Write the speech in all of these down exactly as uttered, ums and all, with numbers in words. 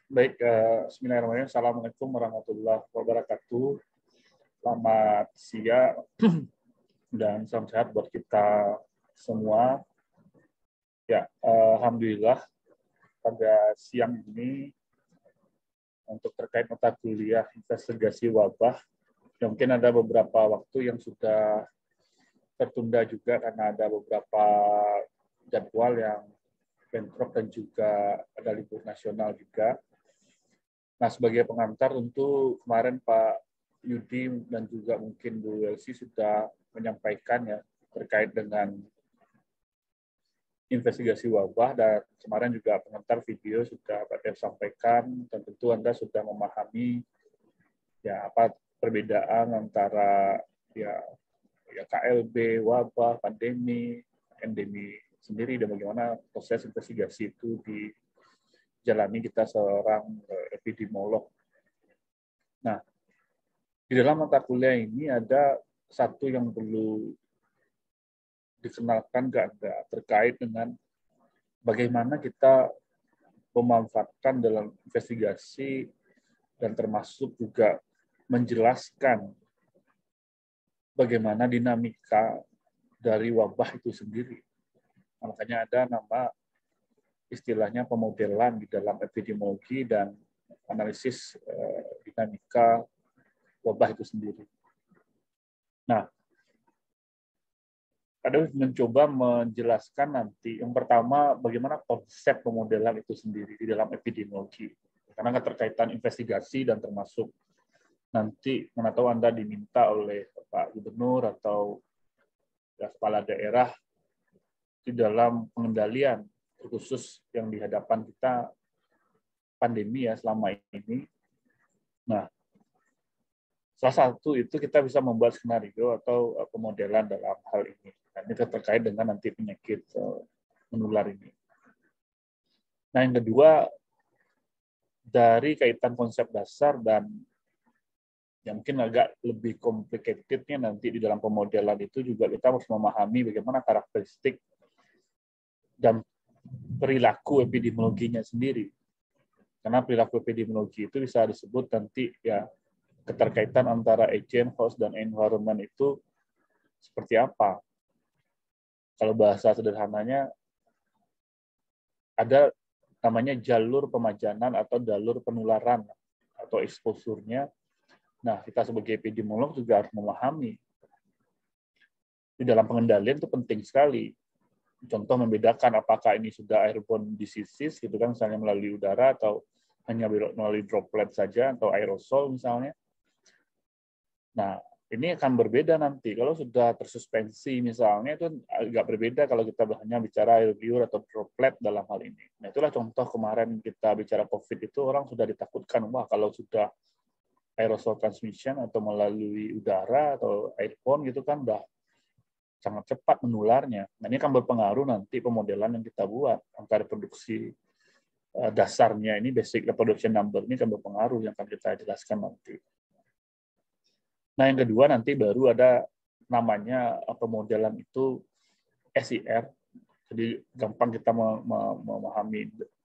Baik, uh, Bismillahirrahmanirrahim. Assalamualaikum warahmatullahi wabarakatuh. Selamat siang dan salam sehat buat kita semua. Ya, uh, Alhamdulillah pada siang ini untuk terkait mata kuliah investigasi wabah, ya mungkin ada beberapa waktu yang sudah tertunda juga karena ada beberapa jadwal yang bentrok dan juga ada libur nasional juga. Nah, sebagai pengantar tentu kemarin Pak Yudi dan juga mungkin Bu Elsi sudah menyampaikan ya terkait dengan investigasi wabah, dan kemarin juga pengantar video sudah Pak Dev sampaikan, dan tentu Anda sudah memahami ya apa perbedaan antara ya, ya K L B, wabah, pandemi, endemi sendiri, dan bagaimana proses investigasi itu dijalani kita seorang epidemiolog. Nah, di dalam mata kuliah ini ada satu yang perlu dikenalkan ke Anda terkait dengan bagaimana kita memanfaatkan dalam investigasi dan termasuk juga menjelaskan bagaimana dinamika dari wabah itu sendiri. Nah, makanya ada nama istilahnya pemodelan di dalam epidemiologi dan analisis eh, dinamika wabah itu sendiri. Nah, ada mencoba menjelaskan nanti yang pertama bagaimana konsep pemodelan itu sendiri di dalam epidemiologi, karena keterkaitan investigasi dan termasuk nanti mana tahu Anda diminta oleh Pak Gubernur atau ya, kepala daerah di dalam pengendalian khusus yang di hadapan kita pandemi ya selama ini. Nah, salah satu itu kita bisa membuat skenario atau pemodelan dalam hal ini. Dan ini terkait dengan nanti penyakit menular ini. Nah, yang kedua, dari kaitan konsep dasar dan yang mungkin agak lebih complicated-nya nanti di dalam pemodelan itu juga kita harus memahami bagaimana karakteristik dan perilaku epidemiologinya sendiri. Karena perilaku epidemiologi itu bisa disebut nanti ya keterkaitan antara agent, host, dan environment itu seperti apa. Kalau bahasa sederhananya, ada namanya jalur pemajanan atau jalur penularan atau exposure-nya. Nah, kita sebagai epidemiolog juga harus memahami. Di dalam pengendalian itu penting sekali. Contoh membedakan apakah ini sudah airborne diseases, gitu kan, misalnya melalui udara atau hanya melalui droplet saja, atau aerosol misalnya. Nah, ini akan berbeda nanti. Kalau sudah tersuspensi misalnya, itu agak berbeda kalau kita hanya bicara air liur atau droplet dalam hal ini. Nah, itulah contoh kemarin kita bicara COVID itu, orang sudah ditakutkan, wah kalau sudah aerosol transmission atau melalui udara atau airborne gitu kan, udah sangat cepat menularnya. Nah, ini akan berpengaruh nanti pemodelan yang kita buat. Angka reproduksi dasarnya ini, basic reproduction number ini akan berpengaruh, yang akan kita jelaskan nanti. Nah, yang kedua nanti baru ada namanya pemodelan itu S I R. Jadi gampang kita memahami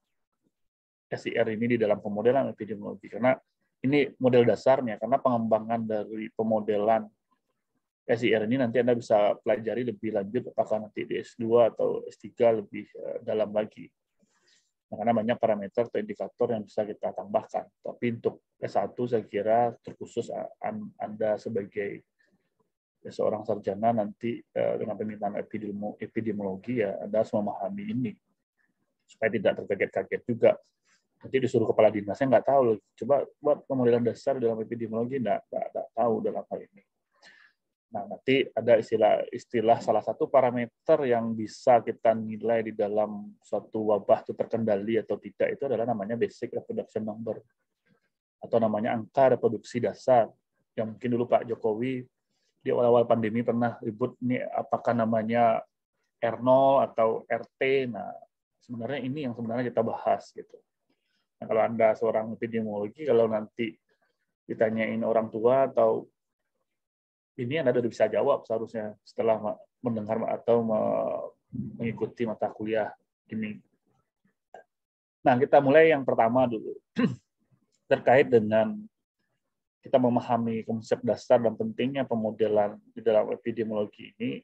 S I R ini di dalam pemodelan epidemiologi, karena ini model dasarnya, karena pengembangan dari pemodelan S I R ini nanti Anda bisa pelajari lebih lanjut apakah nanti di S dua atau S tiga lebih dalam lagi. Nah, karena banyak parameter atau indikator yang bisa kita tambahkan. Tapi untuk S satu saya kira terkhusus Anda sebagai seorang sarjana nanti dengan pemintaan epidemiologi ya Anda harus memahami ini supaya tidak terkaget-kaget juga. Nanti disuruh kepala dinasnya nggak tahu, coba buat pemodelan dasar dalam epidemiologi, nggak, nggak, nggak tahu dalam hal ini. Nah, nanti ada istilah-istilah salah satu parameter yang bisa kita nilai di dalam suatu wabah itu terkendali atau tidak, itu adalah namanya basic reproduction number atau namanya angka reproduksi dasar. Yang mungkin dulu Pak Jokowi di awal-awal pandemi pernah ribut ini apakah namanya R nol atau R T. Nah, sebenarnya ini yang sebenarnya kita bahas gitu. Nah, kalau Anda seorang epidemiologi, kalau nanti ditanyain orang tua atau ini Anda sudah bisa jawab seharusnya setelah mendengar atau mengikuti mata kuliah ini. Nah, kita mulai yang pertama dulu. Terkait dengan kita memahami konsep dasar dan pentingnya pemodelan di dalam epidemiologi ini.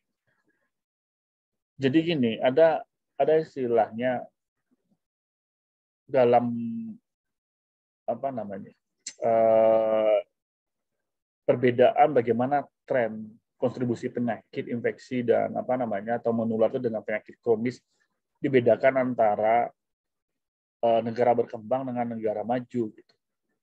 Jadi gini, ada ada istilahnya dalam apa namanya eh, perbedaan bagaimana tren kontribusi penyakit infeksi dan apa namanya atau menular itu dengan penyakit kronis dibedakan antara eh, negara berkembang dengan negara maju gitu.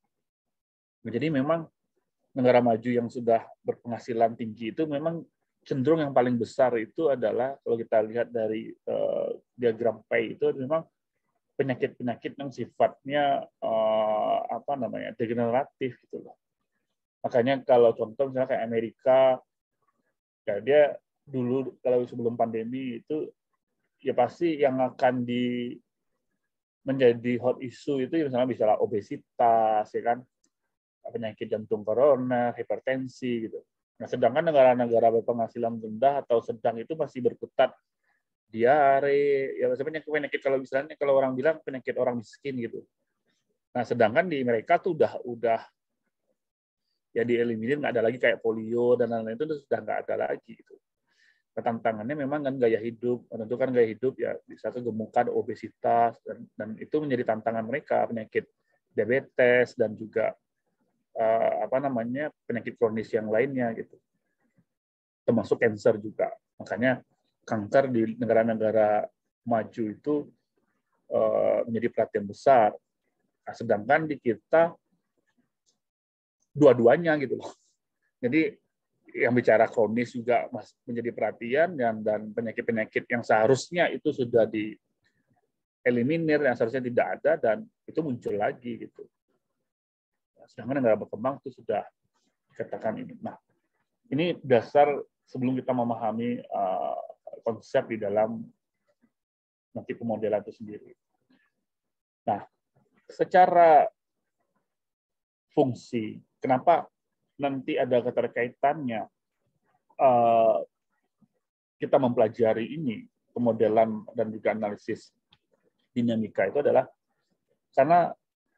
Jadi memang negara maju yang sudah berpenghasilan tinggi itu memang cenderung yang paling besar itu adalah kalau kita lihat dari uh, diagram pie itu memang penyakit-penyakit yang sifatnya uh, apa namanya degeneratif gitu loh. Makanya kalau contoh misalnya kayak Amerika, ya dia dulu kalau sebelum pandemi itu ya pasti yang akan di menjadi hot issue itu misalnya bisa obesitas ya kan, penyakit jantung koroner, hipertensi gitu. Nah, sedangkan negara-negara berpenghasilan rendah atau sedang itu masih berkutat diare, ya maksudnya penyakit kalau misalnya kalau orang bilang penyakit orang miskin gitu. Nah, sedangkan di mereka tuh udah udah ya dieliminir, nggak ada lagi kayak polio dan lain-lain itu sudah nggak ada lagi gitu. Tantangannya memang kan gaya hidup, menentukan gaya hidup ya bisa kegemukan, obesitas dan, dan itu menjadi tantangan mereka, penyakit diabetes dan juga Uh, apa namanya penyakit kronis yang lainnya gitu, termasuk kanker juga. Makanya kanker di negara-negara maju itu uh, menjadi perhatian besar. Nah, sedangkan di kita dua-duanya gitu loh. Jadi yang bicara kronis juga menjadi perhatian dan dan penyakit-penyakit yang seharusnya itu sudah dieliminir yang seharusnya tidak ada dan itu muncul lagi gitu. Sedangkan negara berkembang itu sudah dikatakan ini. Nah, ini dasar sebelum kita memahami uh, konsep di dalam nanti pemodelan itu sendiri. Nah, secara fungsi, kenapa nanti ada keterkaitannya uh, kita mempelajari ini, pemodelan dan juga analisis dinamika itu adalah karena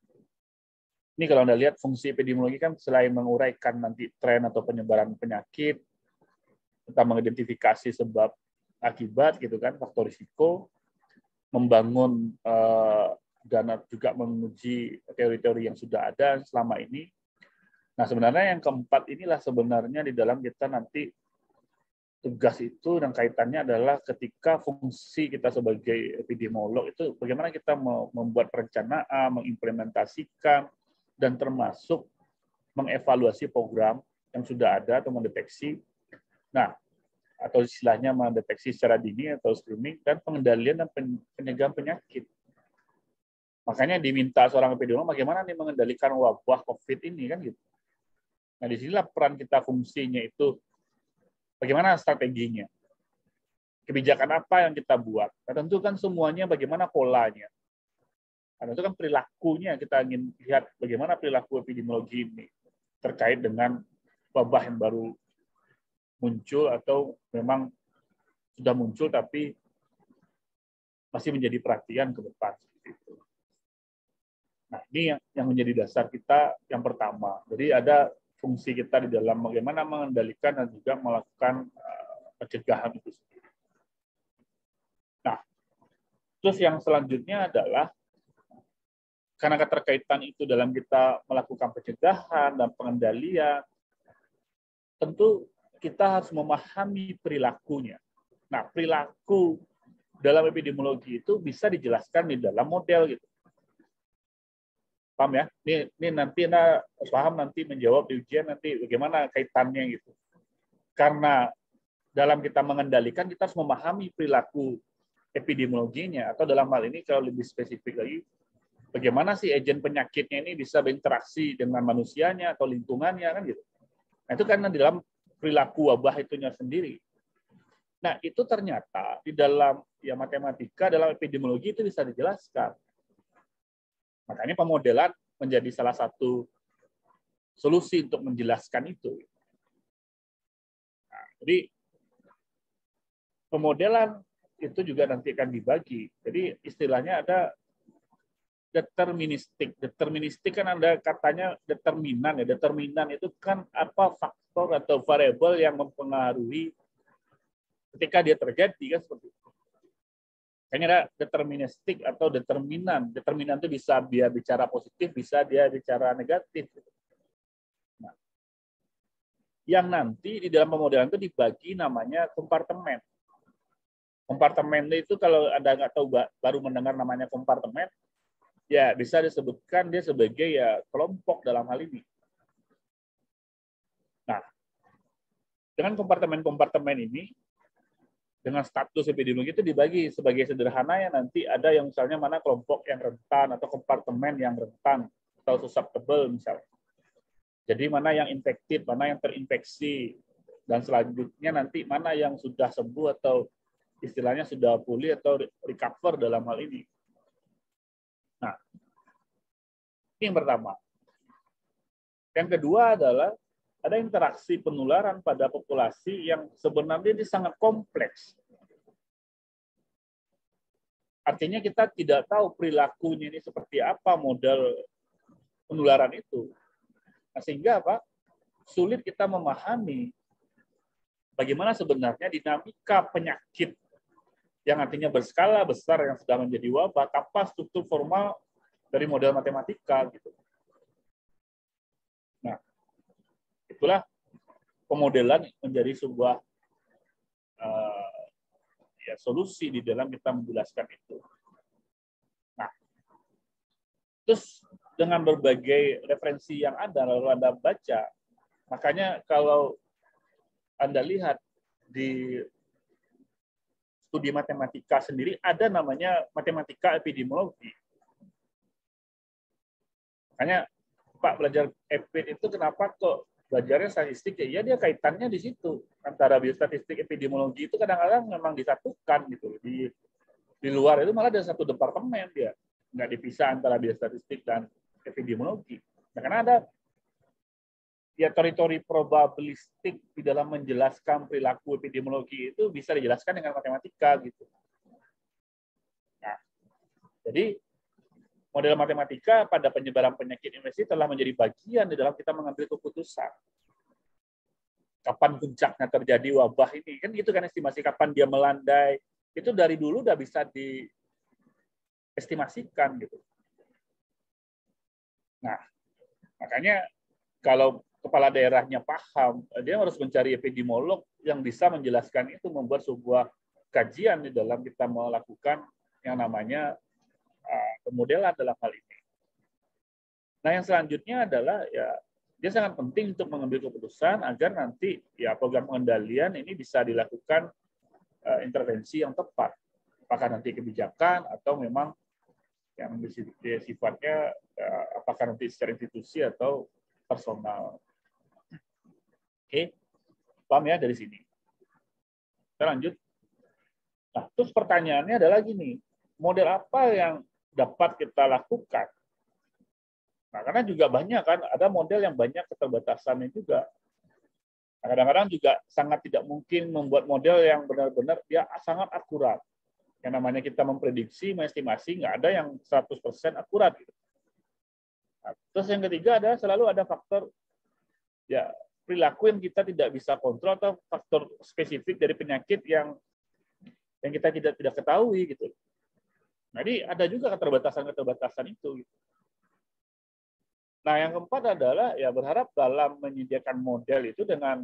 ini kalau Anda lihat fungsi epidemiologi kan selain menguraikan nanti tren atau penyebaran penyakit, kita mengidentifikasi sebab akibat gitu kan, faktor risiko, membangun eh, dan juga menguji teori-teori yang sudah ada selama ini. Nah, sebenarnya yang keempat inilah sebenarnya di dalam kita nanti tugas itu dan kaitannya adalah ketika fungsi kita sebagai epidemiolog itu bagaimana kita membuat perencanaan, mengimplementasikan, dan termasuk mengevaluasi program yang sudah ada atau mendeteksi, nah atau istilahnya mendeteksi secara dini atau screening dan pengendalian dan pencegahan penyakit. Makanya diminta seorang epidemiolog bagaimana nih mengendalikan wabah COVID ini kan gitu. Nah disinilah peran kita fungsinya itu bagaimana strateginya, kebijakan apa yang kita buat. Nah, tentu kan semuanya bagaimana polanya. Nah, itu kan perilakunya kita ingin lihat bagaimana perilaku epidemiologi ini terkait dengan wabah yang baru muncul atau memang sudah muncul tapi masih menjadi perhatian ke depan. Nah, ini yang, yang menjadi dasar kita yang pertama. Jadi ada fungsi kita di dalam bagaimana mengendalikan dan juga melakukan uh, pencegahan itu sendiri. Nah, terus yang selanjutnya adalah karena keterkaitan itu dalam kita melakukan pencegahan dan pengendalian, tentu kita harus memahami perilakunya. Nah, perilaku dalam epidemiologi itu bisa dijelaskan di dalam model gitu. Paham ya? Ini, ini nanti Anda paham nanti menjawab di ujian nanti bagaimana kaitannya gitu. Karena dalam kita mengendalikan kita harus memahami perilaku epidemiologinya atau dalam hal ini kalau lebih spesifik lagi bagaimana sih agen penyakitnya ini bisa berinteraksi dengan manusianya atau lingkungannya kan gitu. Nah, itu karena di dalam perilaku wabah itunya sendiri. Nah, itu ternyata di dalam ya matematika dalam epidemiologi itu bisa dijelaskan. Makanya pemodelan menjadi salah satu solusi untuk menjelaskan itu. Nah, jadi pemodelan itu juga nanti akan dibagi. Jadi istilahnya ada deterministik. Deterministik kan ada katanya determinan ya. Determinan itu kan apa faktor atau variabel yang mempengaruhi ketika dia terjadi kan seperti itu. Kayaknya ada deterministik atau determinan. Determinan itu bisa dia bicara positif, bisa dia bicara negatif. Nah, yang nanti di dalam pemodelan itu dibagi namanya kompartemen. Kompartemen itu kalau Anda nggak tahu baru mendengar namanya kompartemen, ya bisa disebutkan dia sebagai ya kelompok dalam hal ini. Nah, dengan kompartemen-kompartemen ini, dengan status epidemiologi itu dibagi sebagai sederhana ya nanti ada yang misalnya mana kelompok yang rentan atau kompartemen yang rentan atau susceptible misalnya. Jadi mana yang infektif, mana yang terinfeksi, dan selanjutnya nanti mana yang sudah sembuh atau istilahnya sudah pulih atau recover dalam hal ini. Nah, ini yang pertama. Yang kedua adalah ada interaksi penularan pada populasi yang sebenarnya ini sangat kompleks. Artinya kita tidak tahu perilakunya ini seperti apa model penularan itu. Nah, sehingga apa? Sulit kita memahami bagaimana sebenarnya dinamika penyakit yang artinya berskala besar yang sudah menjadi wabah tanpa struktur formal dari model matematika gitu. Nah, itulah pemodelan menjadi sebuah uh, ya, solusi di dalam kita menjelaskan itu. Nah, terus dengan berbagai referensi yang ada lalu Anda baca, makanya kalau Anda lihat di studi matematika sendiri ada namanya matematika epidemiologi. Makanya Pak belajar epid itu kenapa kok belajarnya statistik? Ya dia kaitannya di situ antara biostatistik epidemiologi itu kadang-kadang memang disatukan gitu. Di di luar itu malah ada satu departemen dia nggak dipisah antara biostatistik dan epidemiologi. Nah, karena ada ya teori-teori probabilistik di dalam menjelaskan perilaku epidemiologi itu bisa dijelaskan dengan matematika gitu. Nah, jadi model matematika pada penyebaran penyakit infeksi telah menjadi bagian di dalam kita mengambil keputusan. Kapan puncaknya terjadi wabah ini kan gitu kan estimasi kapan dia melandai itu dari dulu udah bisa diestimasikan gitu. Nah, makanya kalau kepala daerahnya paham, dia harus mencari epidemiolog yang bisa menjelaskan itu, membuat sebuah kajian di dalam kita melakukan yang namanya uh, pemodelan dalam hal ini. Nah, yang selanjutnya adalah ya dia sangat penting untuk mengambil keputusan agar nanti ya program pengendalian ini bisa dilakukan uh, intervensi yang tepat, apakah nanti kebijakan atau memang yang sifatnya uh, apakah nanti secara institusi atau personal. Oke, paham ya dari sini. Kita lanjut. Nah, terus pertanyaannya adalah gini, model apa yang dapat kita lakukan? Nah, karena juga banyak kan, ada model yang banyak keterbatasannya juga. Kadang-kadang juga sangat tidak mungkin membuat model yang benar-benar dia sangat akurat. Yang namanya kita memprediksi, mengestimasi, nggak ada yang seratus persen akurat. Nah, terus yang ketiga ada selalu ada faktor ya perilaku yang kita tidak bisa kontrol atau faktor spesifik dari penyakit yang yang kita tidak tidak ketahui gitu. Jadi ada juga keterbatasan-keterbatasan itu. Gitu. Nah, yang keempat adalah ya berharap dalam menyediakan model itu dengan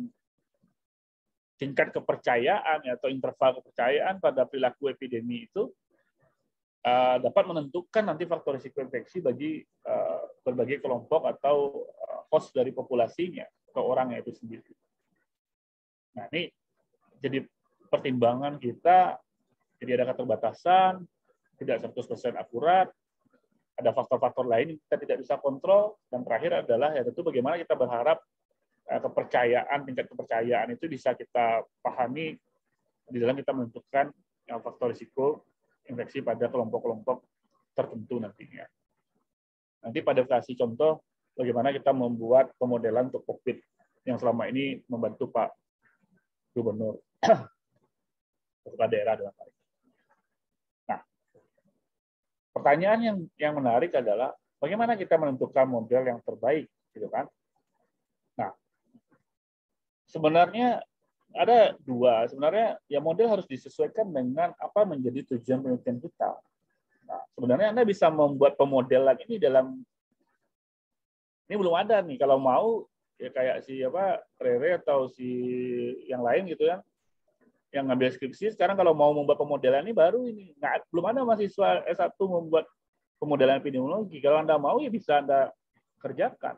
tingkat kepercayaan atau interval kepercayaan pada perilaku epidemi itu uh, dapat menentukan nanti faktor risiko infeksi bagi uh, berbagai kelompok atau uh, host dari populasinya ke orangnya itu sendiri. Nah, ini jadi pertimbangan kita, jadi ada keterbatasan, tidak seratus persen akurat, ada faktor-faktor lain yang kita tidak bisa kontrol, dan terakhir adalah ya tentu bagaimana kita berharap eh, kepercayaan, tingkat kepercayaan itu bisa kita pahami di dalam kita menentukan ya, faktor risiko infeksi pada kelompok-kelompok tertentu nantinya. Nanti pada kasih contoh bagaimana kita membuat pemodelan untuk COVID yang selama ini membantu Pak Gubernur, kepala daerah dalam hal ini. Nah, pertanyaan yang yang menarik adalah bagaimana kita menentukan model yang terbaik, gitu kan? Nah, sebenarnya ada dua. Sebenarnya ya model harus disesuaikan dengan apa menjadi tujuan penelitian kita. Nah, sebenarnya Anda bisa membuat pemodelan ini dalam, ini belum ada nih. Kalau mau ya kayak si apa Rere atau si yang lain gitu ya, yang ngambil skripsi sekarang kalau mau membuat pemodelan ini baru ini. Nah, belum ada mahasiswa S satu membuat pemodelan epidemiologi. Kalau Anda mau ya bisa Anda kerjakan.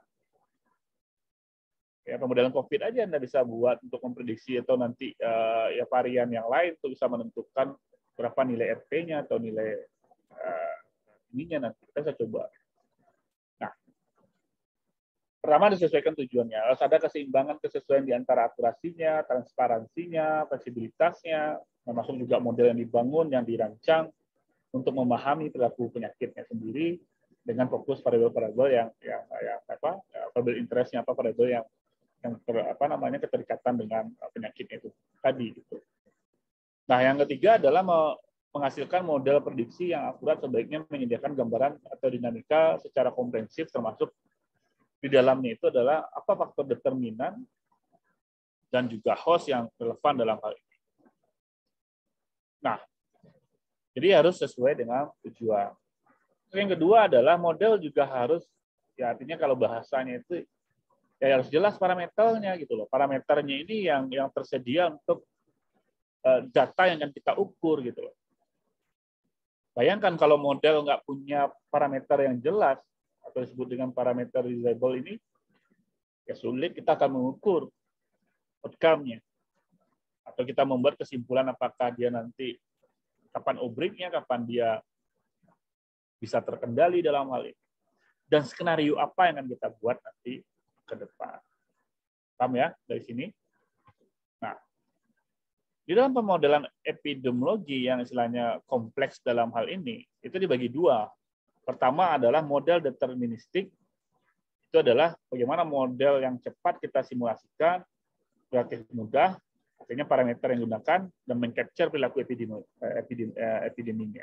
Ya, pemodelan COVID aja Anda bisa buat untuk memprediksi atau nanti uh, ya varian yang lain untuk bisa menentukan berapa nilai R P-nya atau nilai uh, ininya nanti kita bisa coba. Nah, pertama disesuaikan tujuannya. Harus ada keseimbangan kesesuaian di antara akurasinya, transparansinya, fleksibilitasnya, termasuk juga model yang dibangun, yang dirancang untuk memahami perilaku penyakitnya sendiri dengan fokus variabel-variabel yang yang, yang apa, variabel interestnya apa, variabel yang yang ter, apa namanya keterikatan dengan penyakit itu tadi gitu. Nah, yang ketiga adalah menghasilkan model prediksi yang akurat, sebaiknya menyediakan gambaran atau dinamika secara komprehensif, termasuk di dalamnya itu adalah apa faktor determinan dan juga host yang relevan dalam hal ini. Nah, jadi harus sesuai dengan tujuan. Yang kedua adalah model juga harus, ya artinya kalau bahasanya itu ya harus jelas parameternya gitu loh. Parameternya ini yang yang tersedia untuk uh, data yang akan kita ukur gitu loh. Bayangkan kalau model nggak punya parameter yang jelas atau disebut dengan parameter reliable ini, ya sulit kita akan mengukur outcome-nya. Atau kita membuat kesimpulan apakah dia nanti kapan outbreak-nya, kapan dia bisa terkendali dalam hal ini. Dan skenario apa yang akan kita buat nanti ke depan. Paham ya dari sini? Nah, di dalam pemodelan epidemiologi yang istilahnya kompleks dalam hal ini, itu dibagi dua. Pertama adalah model deterministik. Itu adalah bagaimana model yang cepat kita simulasikan, relatif mudah, artinya parameter yang digunakan, dan mengcapture perilaku epidemi, epidemi, epideminya.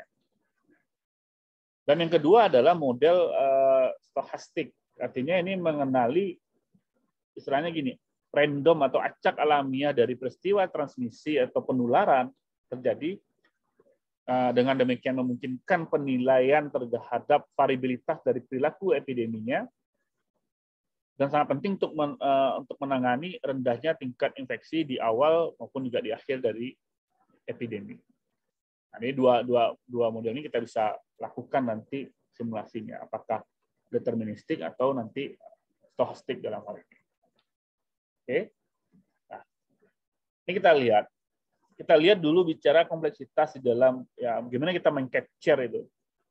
Dan yang kedua adalah model uh, stochastik. Artinya ini mengenali istilahnya gini, random atau acak alamiah dari peristiwa transmisi atau penularan terjadi, dengan demikian memungkinkan penilaian terhadap variabilitas dari perilaku epideminya, dan sangat penting untuk men, untuk menangani rendahnya tingkat infeksi di awal maupun juga di akhir dari epidemi. Nah, ini dua, dua, dua model ini kita bisa lakukan nanti simulasinya, apakah deterministik atau nanti stochastik dalam hal ini. Oke, nah, ini kita lihat. Kita lihat dulu bicara kompleksitas di dalam, ya bagaimana kita meng-capture itu.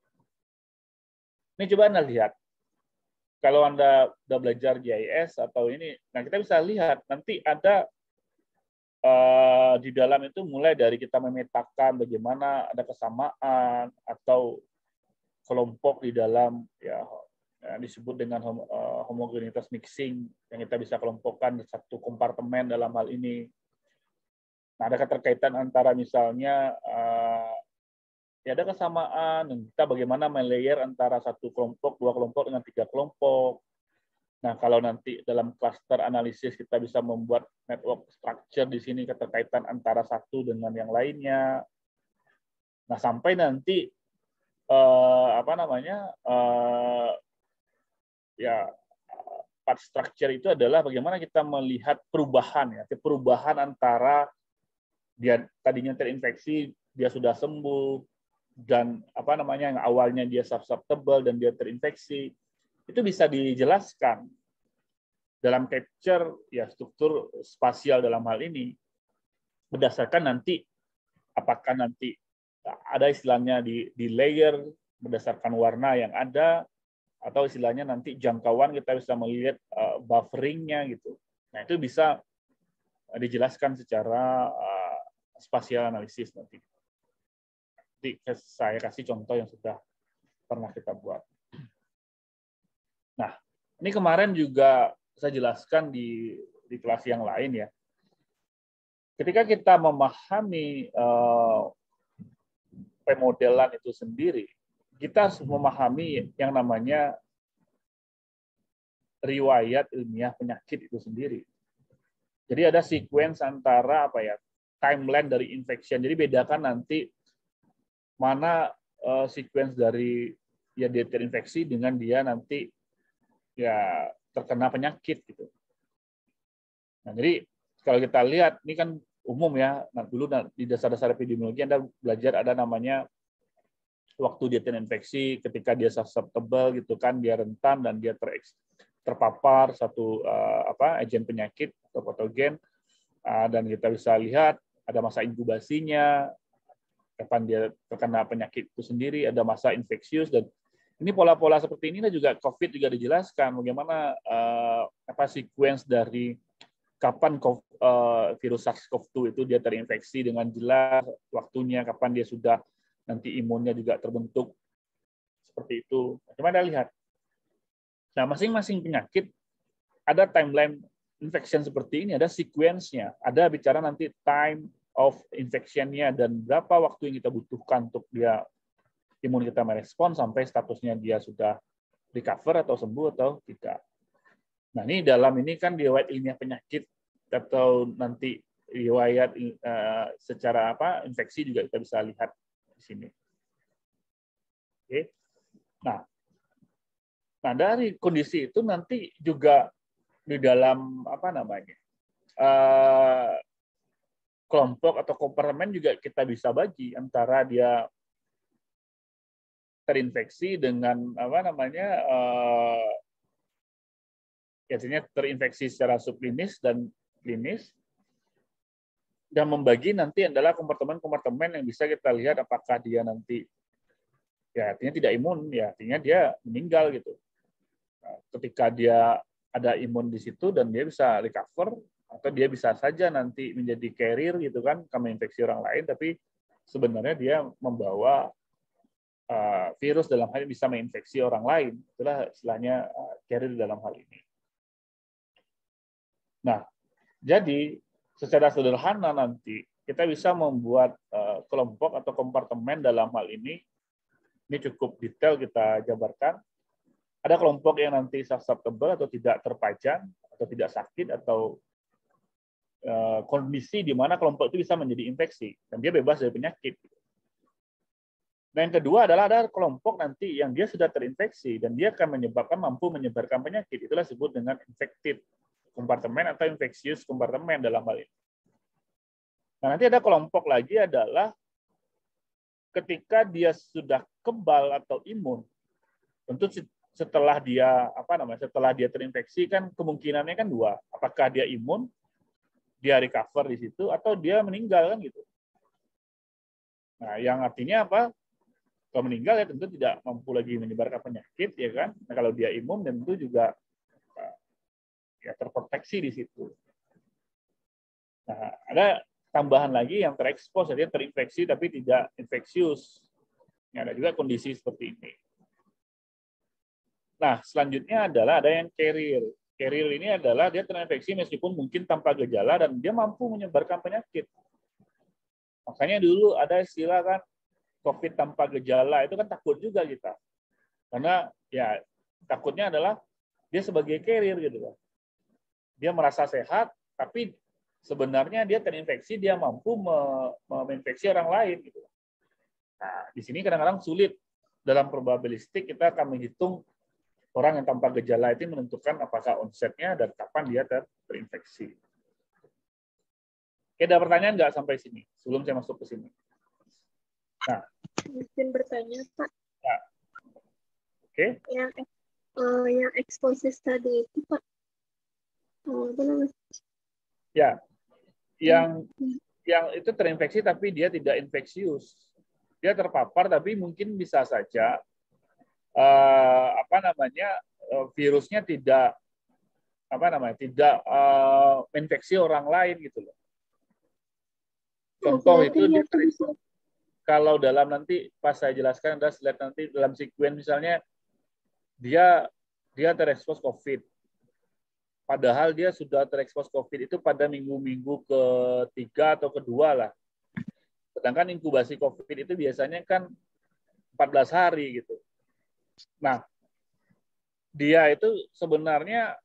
Ini coba Anda lihat. Kalau Anda sudah belajar G I S atau ini, nah kita bisa lihat nanti ada uh, di dalam itu mulai dari kita memetakan bagaimana ada kesamaan atau kelompok di dalam ya yang disebut dengan homogenitas mixing, yang kita bisa kelompokkan satu kompartemen dalam hal ini. Nah, ada keterkaitan antara misalnya uh, ya ada kesamaan, dan kita bagaimana melayer antara satu kelompok, dua kelompok dengan tiga kelompok. Nah, kalau nanti dalam cluster analisis kita bisa membuat network structure di sini, keterkaitan antara satu dengan yang lainnya. Nah, sampai nanti uh, apa namanya uh, ya part structure itu adalah bagaimana kita melihat perubahan ya, perubahan antara dia tadinya terinfeksi, dia sudah sembuh, dan apa namanya yang awalnya dia susceptible dan dia terinfeksi, itu bisa dijelaskan dalam capture ya struktur spasial dalam hal ini berdasarkan nanti apakah nanti ada istilahnya di, di layer berdasarkan warna yang ada, atau istilahnya nanti jangkauan kita bisa melihat uh, buffering-nya gitu. Nah, itu bisa dijelaskan secara uh, spasial analisis nanti. Nanti saya kasih contoh yang sudah pernah kita buat. Nah, ini kemarin juga saya jelaskan di, di kelas yang lain ya. Ketika kita memahami uh, pemodelan itu sendiri, kita harus memahami yang namanya riwayat ilmiah penyakit itu sendiri. Jadi ada sequence antara apa ya, timeline dari infection. Jadi bedakan nanti mana uh, sequence dari ya dia terinfeksi dengan dia nanti ya terkena penyakit gitu. Nah, jadi kalau kita lihat ini kan umum ya. Nah, dulu di dasar-dasar epidemiologi Anda belajar ada namanya waktu dia terinfeksi, ketika dia susceptible gitu kan, dia rentan dan dia ter terpapar satu uh, apa agen penyakit atau patogen, uh, dan kita bisa lihat ada masa inkubasinya, kapan dia terkena penyakit itu sendiri, ada masa infeksius, dan ini pola-pola seperti ini juga COVID juga dijelaskan bagaimana uh, apa sequence dari kapan uh, virus SARS-CoV dua itu dia terinfeksi dengan jelas waktunya, kapan dia sudah nanti imunnya juga terbentuk seperti itu. Coba Anda lihat. Nah, masing-masing penyakit ada timeline infection seperti ini, ada sequence-nya, ada bicara nanti time of infection-nya dan berapa waktu yang kita butuhkan untuk dia imun kita merespon sampai statusnya dia sudah recover atau sembuh atau tidak. Nah, ini dalam ini kan riwayat ilmiah penyakit atau nanti riwayat uh, secara apa infeksi juga kita bisa lihat di sini. Oke. Nah, Nah, dari kondisi itu nanti juga di dalam apa namanya uh, kelompok atau kompartemen juga kita bisa bagi antara dia terinfeksi dengan apa namanya uh, biasanya terinfeksi secara subklinis dan klinis, dan membagi nanti adalah kompartemen-kompartemen yang bisa kita lihat apakah dia nanti ya artinya tidak imun, ya artinya dia meninggal gitu. Ketika dia ada imun di situ dan dia bisa recover, atau dia bisa saja nanti menjadi carrier gitu kan, karena infeksi orang lain, tapi sebenarnya dia membawa uh, virus dalam hal ini bisa menginfeksi orang lain. Itulah istilahnya uh, carrier dalam hal ini. Nah, jadi secara sederhana nanti kita bisa membuat uh, kelompok atau kompartemen dalam hal ini. Ini cukup detail kita jabarkan. Ada kelompok yang nanti susceptible atau tidak terpajang, atau tidak sakit, atau uh, kondisi di mana kelompok itu bisa menjadi infeksi, dan dia bebas dari penyakit. Nah, yang kedua adalah ada kelompok nanti yang dia sudah terinfeksi, dan dia akan menyebabkan, mampu menyebarkan penyakit. Itulah disebut dengan infected kompartemen atau infectious kompartemen dalam hal ini. Nah, nanti ada kelompok lagi adalah ketika dia sudah kebal atau imun, tentu setelah dia apa namanya setelah dia terinfeksi kan kemungkinannya kan dua, apakah dia imun, dia recover di situ, atau dia meninggal kan gitu. Nah, yang artinya apa? Kalau meninggal ya tentu tidak mampu lagi menyebarkan penyakit ya kan. Nah, kalau dia imun tentu juga ya terproteksi di situ. Nah, ada tambahan lagi yang terekspos, jadi terinfeksi tapi tidak infeksius. Ya, ada juga kondisi seperti ini. Nah, selanjutnya adalah ada yang carrier. Carrier ini adalah dia terinfeksi meskipun mungkin tanpa gejala dan dia mampu menyebarkan penyakit. Makanya dulu ada istilah kan COVID tanpa gejala, itu kan takut juga kita. Karena ya takutnya adalah dia sebagai carrier gitu kan. Dia merasa sehat, tapi sebenarnya dia terinfeksi, dia mampu menginfeksi orang lain gitu. Nah, di sini kadang-kadang sulit dalam probabilistik kita akan menghitung orang yang tanpa gejala itu menentukan apakah onsetnya dan kapan dia ter terinfeksi. Oke, ada pertanyaan nggak sampai sini? Sebelum saya masuk ke sini. Nah, mungkin bertanya, Pak. Ya. Oke. Yang uh, yang eksposes tadi itu, Pak. Oh, apa namanya? Ya, yang hmm. yang itu terinfeksi tapi dia tidak infeksius. Dia terpapar tapi mungkin bisa saja Uh, apa namanya uh, virusnya tidak apa namanya tidak uh, infeksi orang lain gitu loh. Contoh oh, itu dia bisa. Kalau dalam nanti pas saya jelaskan adalah lihat nanti dalam sequence misalnya dia dia terekspos COVID. Padahal dia sudah terekspos COVID itu pada minggu-minggu ketiga atau kedua lah. Sedangkan inkubasi COVID itu biasanya kan empat belas hari gitu. Nah, dia itu sebenarnya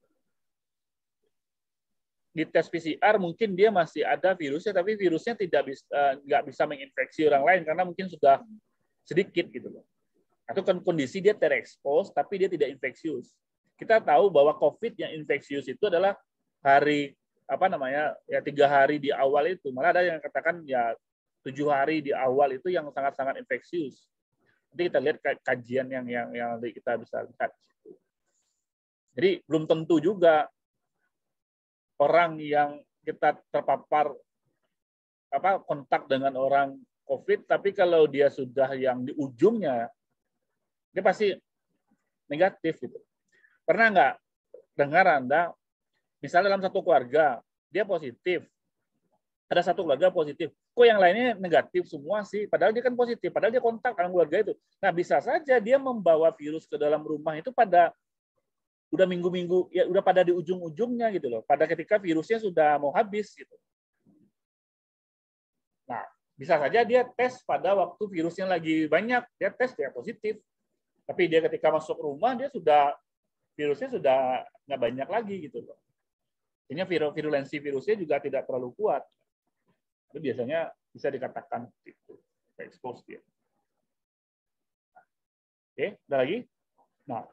di tes P C R mungkin dia masih ada virusnya, tapi virusnya tidak bisa nggak bisa menginfeksi orang lain karena mungkin sudah sedikit gitu loh. Atau kan kondisi dia terekspos tapi dia tidak infeksius. Kita tahu bahwa COVID yang infeksius itu adalah hari apa namanya ya tiga hari di awal itu, malah ada yang katakan ya tujuh hari di awal itu yang sangat-sangat infeksius. Nanti kita lihat kajian yang yang yang kita bisa lihat. Jadi belum tentu juga orang yang kita terpapar apa kontak dengan orang COVID, tapi kalau dia sudah yang di ujungnya, dia pasti negatif gitu. Pernah nggak dengar Anda, misalnya dalam satu keluarga dia positif, ada satu keluarga positif, kok yang lainnya negatif semua sih? Padahal dia kan positif, padahal dia kontak dengan keluarga itu. Nah bisa saja dia membawa virus ke dalam rumah itu pada udah minggu-minggu ya udah pada di ujung-ujungnya gitu loh, pada ketika virusnya sudah mau habis gitu. Nah, bisa saja dia tes pada waktu virusnya lagi banyak, dia tes dia positif. Tapi dia ketika masuk rumah dia sudah virusnya sudah nggak banyak lagi gitu loh. Artinya virulensi virusnya juga tidak terlalu kuat. Itu biasanya bisa dikatakan itu expose dia. Oke, ada lagi? Nah,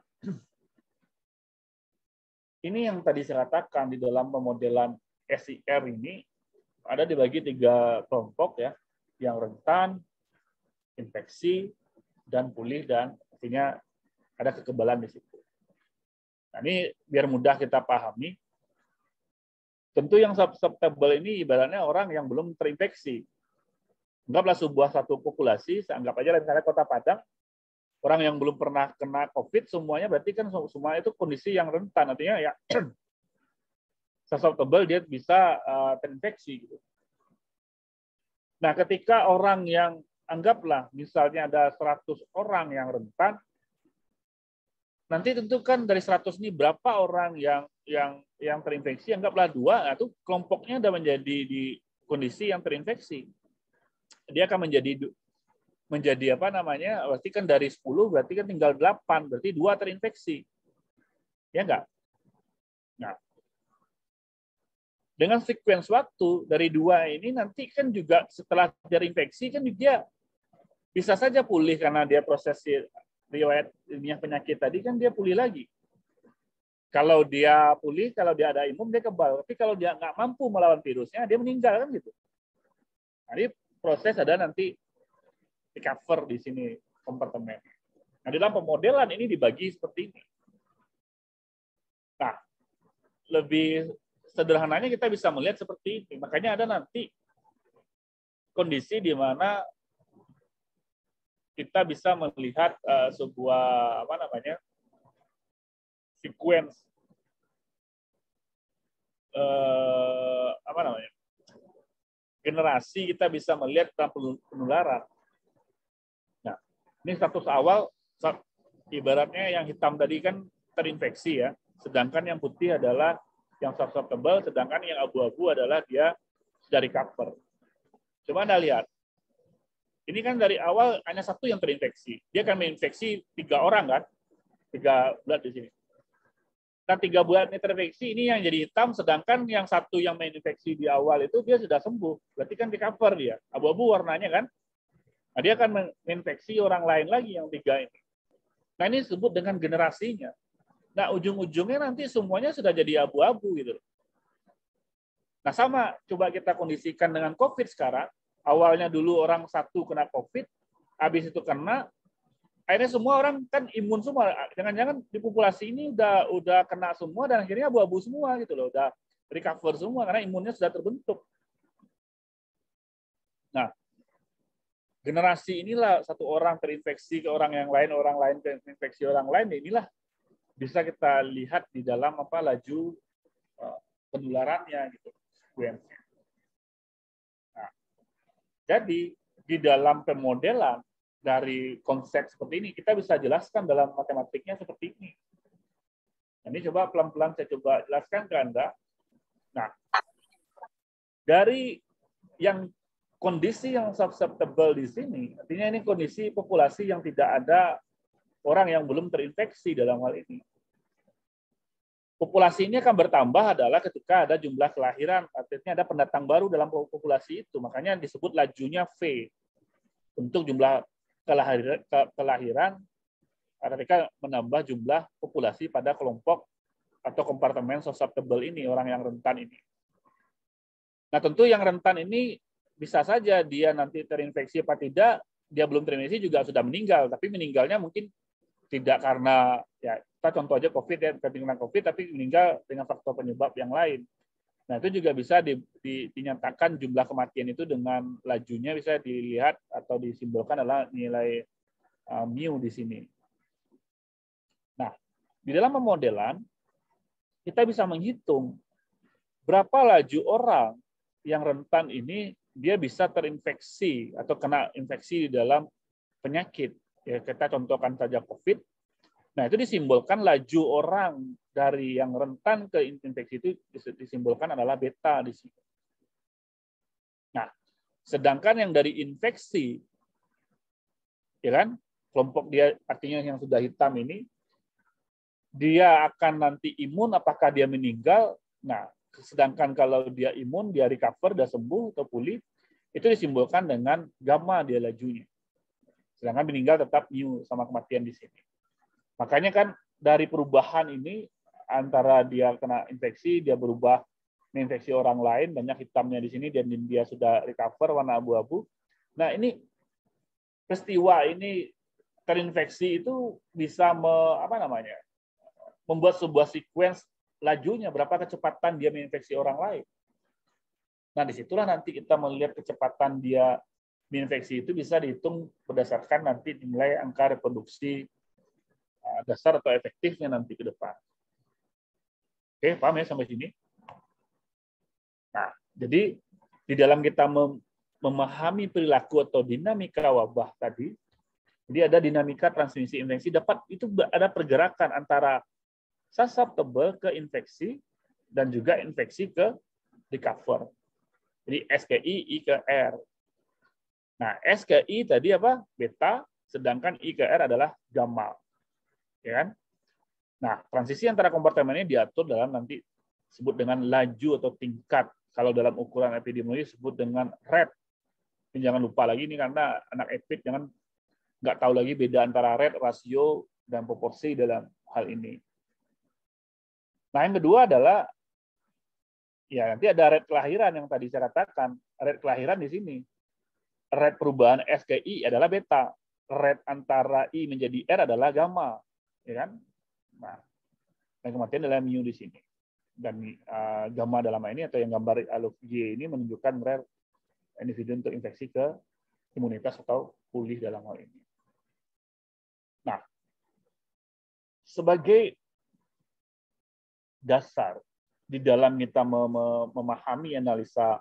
ini yang tadi saya katakan di dalam pemodelan S I R ini ada dibagi tiga kelompok ya, yang rentan, infeksi, dan pulih, dan artinya ada kekebalan di situ. Nah, ini biar mudah kita pahami. Tentu yang susceptible ini ibaratnya orang yang belum terinfeksi. Anggaplah sebuah satu populasi, anggap aja misalnya Kota Padang, orang yang belum pernah kena COVID semuanya berarti kan semua itu kondisi yang rentan, artinya ya susceptible dia bisa uh, terinfeksi gitu. Nah, ketika orang yang anggaplah misalnya ada seratus orang yang rentan, nanti tentu kan dari seratus ini berapa orang yang yang yang terinfeksi, anggaplah dua, nah itu kelompoknya sudah menjadi di kondisi yang terinfeksi. Dia akan menjadi menjadi apa namanya? Berarti kan dari sepuluh berarti kan tinggal delapan, berarti dua terinfeksi. Ya enggak? Nah, dengan sequence waktu dari dua ini nanti kan juga setelah terinfeksi kan dia bisa saja pulih karena dia proses riwayat ilmiah penyakit tadi kan dia pulih lagi. Kalau dia pulih, kalau dia ada imun dia kebal. Tapi kalau dia nggak mampu melawan virusnya dia meninggal kan gitu. Jadi proses ada nanti recover di sini kompartemen. Nah, di dalam pemodelan ini dibagi seperti ini. Nah, lebih sederhananya kita bisa melihat seperti ini. Makanya ada nanti kondisi di mana kita bisa melihat uh, sebuah apa namanya sequence uh, apa namanya generasi kita bisa melihat penularan. Nah, ini status awal, ibaratnya yang hitam tadi kan terinfeksi ya, sedangkan yang putih adalah yang susceptible, sedangkan yang abu-abu adalah dia sudah recover. Coba Anda lihat, ini kan dari awal hanya satu yang terinfeksi, dia akan menginfeksi tiga orang kan, tiga bulan di sini. Nah, tiga bulan ini terinfeksi, ini yang jadi hitam, sedangkan yang satu yang menginfeksi di awal itu dia sudah sembuh, berarti kan recover dia, abu-abu warnanya kan. Nah, dia akan menginfeksi orang lain lagi yang tiga ini. Nah, ini disebut dengan generasinya. Nah, ujung-ujungnya nanti semuanya sudah jadi abu-abu gitu. Nah, sama coba kita kondisikan dengan COVID sekarang. Awalnya dulu orang satu kena COVID, habis itu kena, akhirnya semua orang kan imun semua. Jangan-jangan di populasi ini udah udah kena semua dan akhirnya abu-abu semua gitu loh, udah recover semua karena imunnya sudah terbentuk. Nah, generasi inilah satu orang terinfeksi ke orang yang lain, orang lain terinfeksi orang lain, inilah bisa kita lihat di dalam apa laju penularannya gitu. Nah, jadi di dalam pemodelan dari konsep seperti ini kita bisa jelaskan dalam matematiknya seperti ini. Nah, ini coba pelan-pelan saya coba jelaskan ke Anda. Nah, dari yang kondisi yang susceptible di sini, artinya ini kondisi populasi yang tidak ada orang yang belum terinfeksi dalam hal ini. Populasi ini akan bertambah adalah ketika ada jumlah kelahiran, artinya ada pendatang baru dalam populasi itu. Makanya disebut lajunya V untuk jumlah kelahiran, kelahiran ketika menambah jumlah populasi pada kelompok atau kompartemen susceptible ini, orang yang rentan ini. Nah, tentu yang rentan ini bisa saja dia nanti terinfeksi apa tidak, dia belum terinfeksi juga sudah meninggal, tapi meninggalnya mungkin tidak karena, ya kita contoh aja COVID ya, karena COVID, tapi meninggal dengan faktor penyebab yang lain. Nah, itu juga bisa di, di, dinyatakan jumlah kematian itu dengan lajunya bisa dilihat atau disimbolkan adalah nilai uh, mu di sini. Nah, di dalam pemodelan, kita bisa menghitung berapa laju orang yang rentan ini dia bisa terinfeksi atau kena infeksi di dalam penyakit. Ya, kita contohkan saja COVID. Nah, itu disimbolkan laju orang dari yang rentan ke infeksi itu disimbolkan adalah beta di sini. Nah, sedangkan yang dari infeksi, ya kan, kelompok dia artinya yang sudah hitam ini, dia akan nanti imun, apakah dia meninggal? Nah, sedangkan kalau dia imun, dia recover, dia sembuh atau pulih, itu disimbolkan dengan gamma dia lajunya. Sedangkan meninggal tetap mu sama kematian di sini. Makanya kan dari perubahan ini antara dia kena infeksi, dia berubah menginfeksi orang lain, banyak hitamnya di sini dan dia sudah recover warna abu-abu. Nah, ini peristiwa ini terinfeksi itu bisa me, apa namanya? membuat sebuah sequence lajunya, berapa kecepatan dia menginfeksi orang lain. Nah, disitulah nanti kita melihat kecepatan dia menginfeksi itu bisa dihitung berdasarkan nanti nilai angka reproduksi dasar atau efektifnya nanti ke depan. Oke, paham ya sampai sini? Nah, jadi di dalam kita memahami perilaku atau dinamika wabah tadi, jadi ada dinamika transmisi infeksi, dapat itu ada pergerakan antara susceptible ke infeksi dan juga infeksi ke recover. Jadi S ke I, I ke R. Nah, S ke I tadi apa? Beta, sedangkan I ke R adalah gamma. Ya kan? Nah, transisi antara kompartemen ini diatur dalam nanti disebut dengan laju atau tingkat. Kalau dalam ukuran epidemiologi disebut dengan rate. Ini jangan lupa lagi ini karena anak epid jangan nggak tahu lagi beda antara rate, rasio, dan proporsi dalam hal ini. Nah, yang kedua adalah ya nanti ada rate kelahiran yang tadi saya katakan. Rate kelahiran di sini. Rate perubahan S ke I adalah beta. Rate antara I menjadi R adalah gamma. Ya kan? Nah, dan kematian adalah mu di sini. Dan uh, gamma dalam ini atau yang gambar aluf G ini menunjukkan rate individu untuk infeksi ke imunitas atau pulih dalam hal ini. Nah, sebagai dasar di dalam kita memahami analisa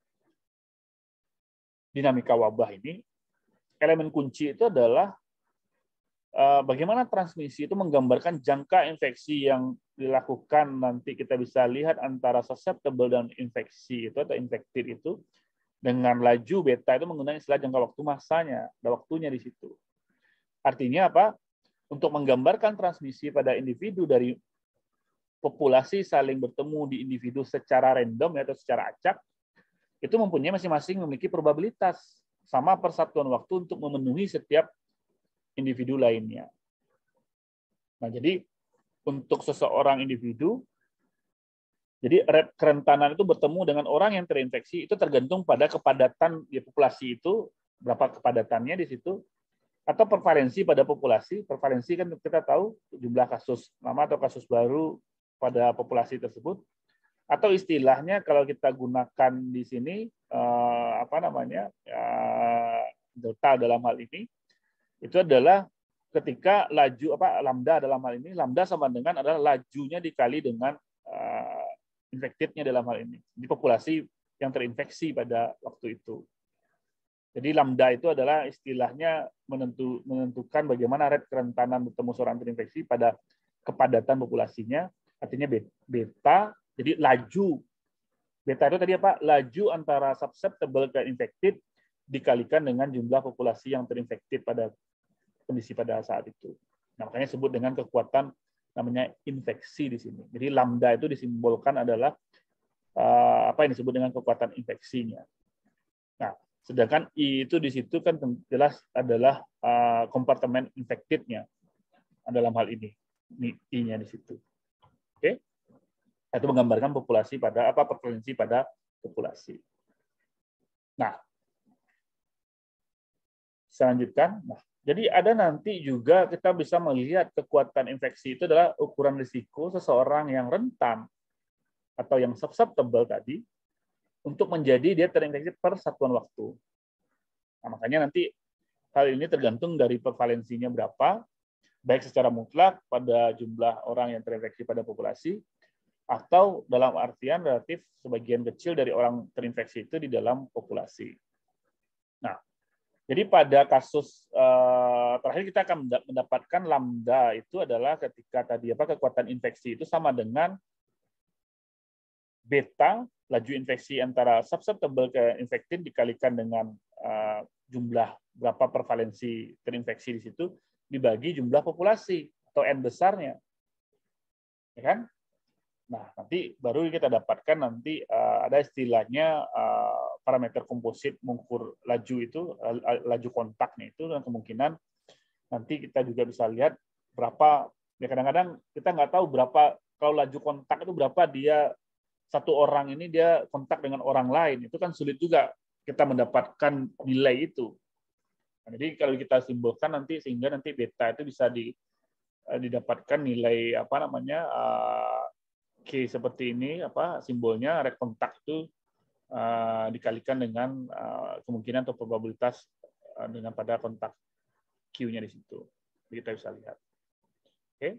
dinamika wabah ini, elemen kunci itu adalah bagaimana transmisi itu menggambarkan jangka infeksi yang dilakukan. Nanti kita bisa lihat antara susceptible dan infeksi itu atau infected itu dengan laju beta itu menggunakan istilah jangka waktu masanya, ada waktunya di situ. Artinya apa? Untuk menggambarkan transmisi pada individu dari populasi saling bertemu di individu secara random atau secara acak, itu mempunyai masing-masing memiliki probabilitas sama persatuan waktu untuk memenuhi setiap individu lainnya. Nah, jadi untuk seseorang individu, jadi kerentanan itu bertemu dengan orang yang terinfeksi itu tergantung pada kepadatan di populasi itu, berapa kepadatannya di situ, atau prevalensi pada populasi. Prevalensi kan kita tahu jumlah kasus lama atau kasus baru pada populasi tersebut, atau istilahnya kalau kita gunakan di sini eh, apa namanya eh, delta dalam hal ini itu adalah ketika laju apa lambda dalam hal ini, lambda sama dengan adalah lajunya dikali dengan uh, infected-nya dalam hal ini di populasi yang terinfeksi pada waktu itu. Jadi lambda itu adalah istilahnya menentu, menentukan bagaimana rate kerentanan bertemu seorang terinfeksi pada kepadatan populasinya. Artinya beta, jadi laju. Beta itu tadi apa? Laju antara susceptible ke infected dikalikan dengan jumlah populasi yang terinfektif pada kondisi pada saat itu. Nah, makanya disebut dengan kekuatan namanya infeksi di sini. Jadi lambda itu disimbolkan adalah uh, apa yang disebut dengan kekuatan infeksinya. Nah, sedangkan I itu di situ kan jelas adalah uh, kompartemen infektifnya dalam hal ini. I-nya di situ. Oke. Okay? Itu menggambarkan populasi pada apa prevalensi pada populasi. Nah, selanjutkan. Nah, jadi ada nanti juga kita bisa melihat kekuatan infeksi itu adalah ukuran risiko seseorang yang rentan atau yang susceptible tadi untuk menjadi dia terinfeksi per satuan waktu. Nah, makanya nanti hal ini tergantung dari prevalensinya berapa, baik secara mutlak pada jumlah orang yang terinfeksi pada populasi, atau dalam artian relatif sebagian kecil dari orang terinfeksi itu di dalam populasi. Nah, jadi pada kasus uh, terakhir kita akan mendapatkan lambda itu adalah ketika tadi apa kekuatan infeksi itu sama dengan beta laju infeksi antara susceptible ke infected dikalikan dengan uh, jumlah berapa prevalensi terinfeksi di situ dibagi jumlah populasi atau N besarnya. Ya kan? Nah, nanti baru kita dapatkan nanti uh, ada istilahnya uh, parameter komposit mengukur laju itu, uh, laju kontaknya itu, dan kemungkinan nanti kita juga bisa lihat berapa, ya kadang-kadang kita nggak tahu berapa, kalau laju kontak itu berapa dia, satu orang ini dia kontak dengan orang lain, itu kan sulit juga kita mendapatkan nilai itu. Nah, jadi kalau kita simbolkan nanti, sehingga nanti beta itu bisa di, uh, didapatkan nilai, apa namanya, uh, Oke, seperti ini apa simbolnya rate kontak itu uh, dikalikan dengan uh, kemungkinan atau probabilitas uh, dengan pada kontak Q-nya di situ. Jadi kita bisa lihat. Oke.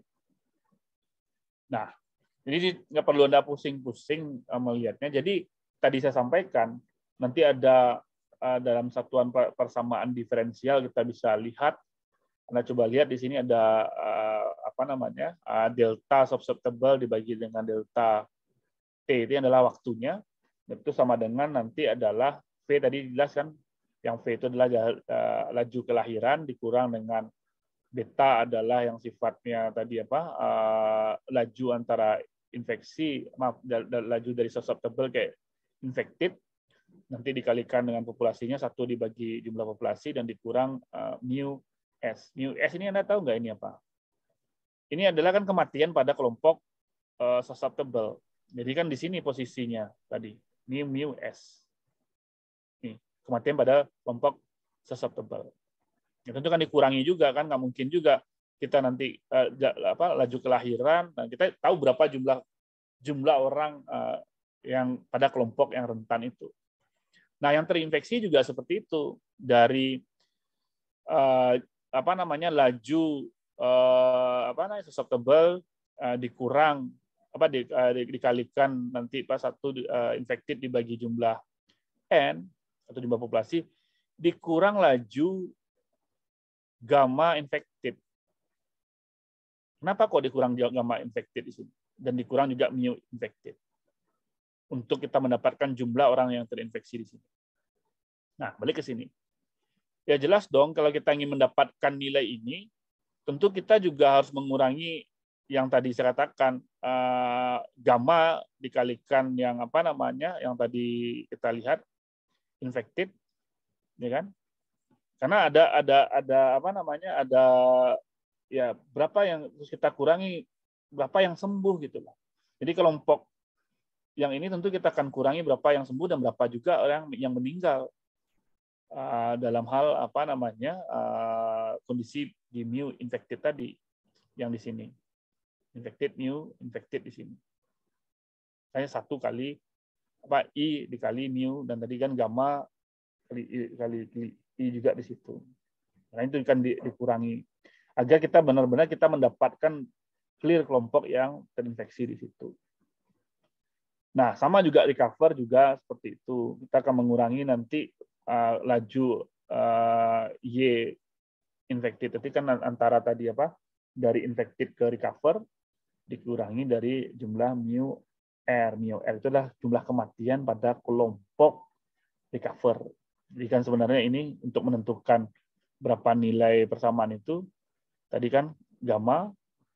Nah, jadi nggak perlu Anda pusing-pusing uh, melihatnya. Jadi tadi saya sampaikan nanti ada uh, dalam satuan persamaan diferensial kita bisa lihat. Anda coba lihat di sini ada uh, apa namanya uh, delta susceptible dibagi dengan delta T, itu adalah waktunya, itu sama dengan nanti adalah V tadi dijelaskan, yang V itu adalah uh, laju kelahiran dikurang dengan beta adalah yang sifatnya tadi apa uh, laju antara infeksi, maaf laju dari susceptible ke infected, nanti dikalikan dengan populasinya satu dibagi jumlah populasi dan dikurang uh, mu S. Mu S ini Anda tahu nggak ini apa? Ini adalah kan kematian pada kelompok uh, susceptible. Jadi kan di sini posisinya tadi. Ini mu S. Nih, kematian pada kelompok susceptible. Ya, tentu kan dikurangi juga kan, nggak mungkin juga kita nanti uh, apa, laju kelahiran. Nah, kita tahu berapa jumlah jumlah orang uh, yang pada kelompok yang rentan itu. Nah, yang terinfeksi juga seperti itu, dari uh, apa namanya laju eh, apa namanya susceptible eh, dikurang apa di, eh, dikalikan nanti pas satu eh, infected dibagi jumlah N atau jumlah populasi dikurang laju gamma infected. Kenapa kok dikurang gamma infected di sini dan dikurang juga mu infected untuk kita mendapatkan jumlah orang yang terinfeksi di sini. Nah, balik ke sini. Ya jelas dong kalau kita ingin mendapatkan nilai ini, tentu kita juga harus mengurangi yang tadi saya katakan uh, gamma dikalikan yang apa namanya yang tadi kita lihat infected, ya kan? Karena ada ada ada apa namanya ada ya berapa yang terus kita kurangi berapa yang sembuh gitu loh. Jadi kelompok yang ini tentu kita akan kurangi berapa yang sembuh dan berapa juga orang yang meninggal. Uh, dalam hal apa namanya uh, kondisi di mu infected tadi yang di sini infected mu infected di sini saya satu kali apa I dikali mu dan tadi kan gamma kali I, kali I juga di situ. Nah itu kan di, dikurangi agar kita benar-benar kita mendapatkan clear kelompok yang terinfeksi di situ. Nah sama juga recover juga seperti itu, kita akan mengurangi nanti Uh, laju uh, Y infected itu kan antara tadi apa dari infected ke recover dikurangi dari jumlah mu R. Mu R itu adalah jumlah kematian pada kelompok recover. Jadi kan sebenarnya ini untuk menentukan berapa nilai persamaan itu, tadi kan gamma,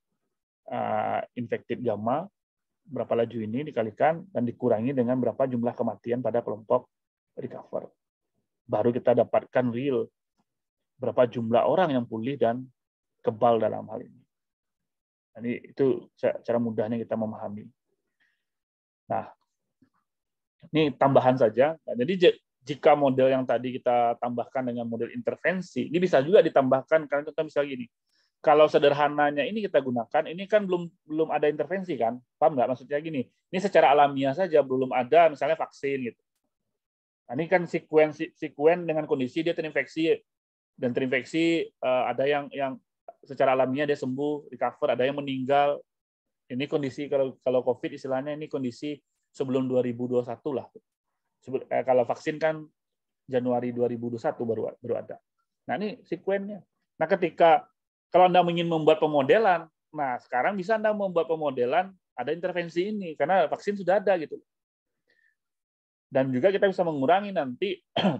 uh, infected gamma, berapa laju ini dikalikan dan dikurangi dengan berapa jumlah kematian pada kelompok recover. Baru kita dapatkan real berapa jumlah orang yang pulih dan kebal dalam hal ini. Jadi itu cara mudahnya kita memahami. Nah, ini tambahan saja. Nah, jadi jika model yang tadi kita tambahkan dengan model intervensi, ini bisa juga ditambahkan karena kita bisa gini. Kalau sederhananya ini kita gunakan, ini kan belum belum ada intervensi kan? Paham nggak maksudnya gini? Ini secara alamiah saja belum ada misalnya vaksin gitu. Nah, ini kan sekuen sekuen dengan kondisi dia terinfeksi dan terinfeksi uh, ada yang yang secara alamiah dia sembuh, recover, ada yang meninggal. Ini kondisi kalau kalau COVID istilahnya ini kondisi sebelum dua ribu dua puluh satu lah. Sebelum, eh, kalau vaksin kan Januari dua ribu dua puluh satu baru baru ada. Nah, ini sekuennya. Nah, ketika kalau Anda ingin membuat pemodelan, nah sekarang bisa Anda membuat pemodelan ada intervensi ini karena vaksin sudah ada gitu. Dan juga kita bisa mengurangi nanti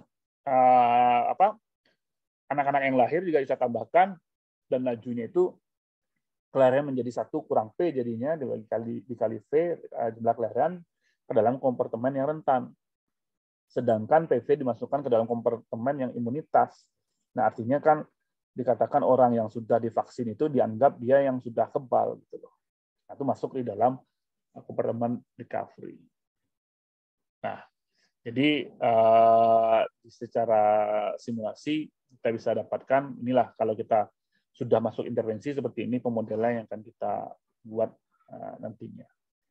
uh, apa anak-anak yang lahir juga bisa tambahkan dan lajunya itu kelahiran menjadi satu kurang P jadinya dikali dikali V jumlah kelahiran ke dalam kompartemen yang rentan. Sedangkan P V dimasukkan ke dalam kompartemen yang imunitas. Nah, artinya kan dikatakan orang yang sudah divaksin itu dianggap dia yang sudah kebal gitu loh. Nah, itu masuk di dalam kompartemen recovery. Nah, jadi uh, secara simulasi kita bisa dapatkan inilah kalau kita sudah masuk intervensi seperti ini pemodelan yang akan kita buat uh, nantinya.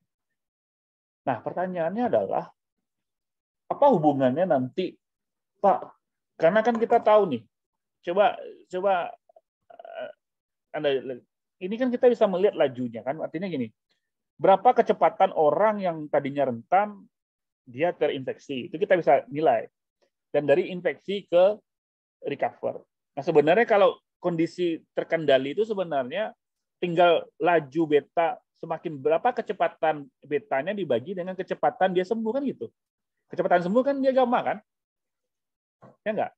Nah, pertanyaannya adalah apa hubungannya nanti, Pak? Karena kan kita tahu nih, coba coba uh, Anda ini kan kita bisa melihat lajunya kan, artinya gini, berapa kecepatan orang yang tadinya rentan dia terinfeksi, itu kita bisa nilai. Dan dari infeksi ke recover. Nah, sebenarnya kalau kondisi terkendali itu sebenarnya tinggal laju beta, semakin berapa kecepatan betanya dibagi dengan kecepatan dia sembuh kan gitu. Kecepatan sembuh kan dia gamma kan? Ya enggak?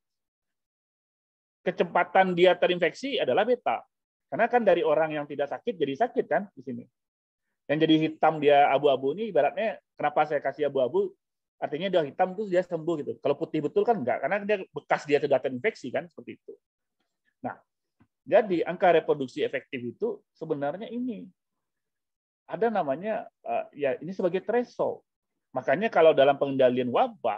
Kecepatan dia terinfeksi adalah beta. Karena kan dari orang yang tidak sakit jadi sakit kan di sini. Yang jadi hitam dia abu-abu ini ibaratnya kenapa saya kasih abu-abu? Artinya dia hitam itu dia sembuh gitu. Kalau putih betul kan enggak, karena dia bekas dia sudah terinfeksi kan seperti itu. Nah, jadi angka reproduksi efektif itu sebenarnya ini ada namanya uh, ya ini sebagai threshold. Makanya kalau dalam pengendalian wabah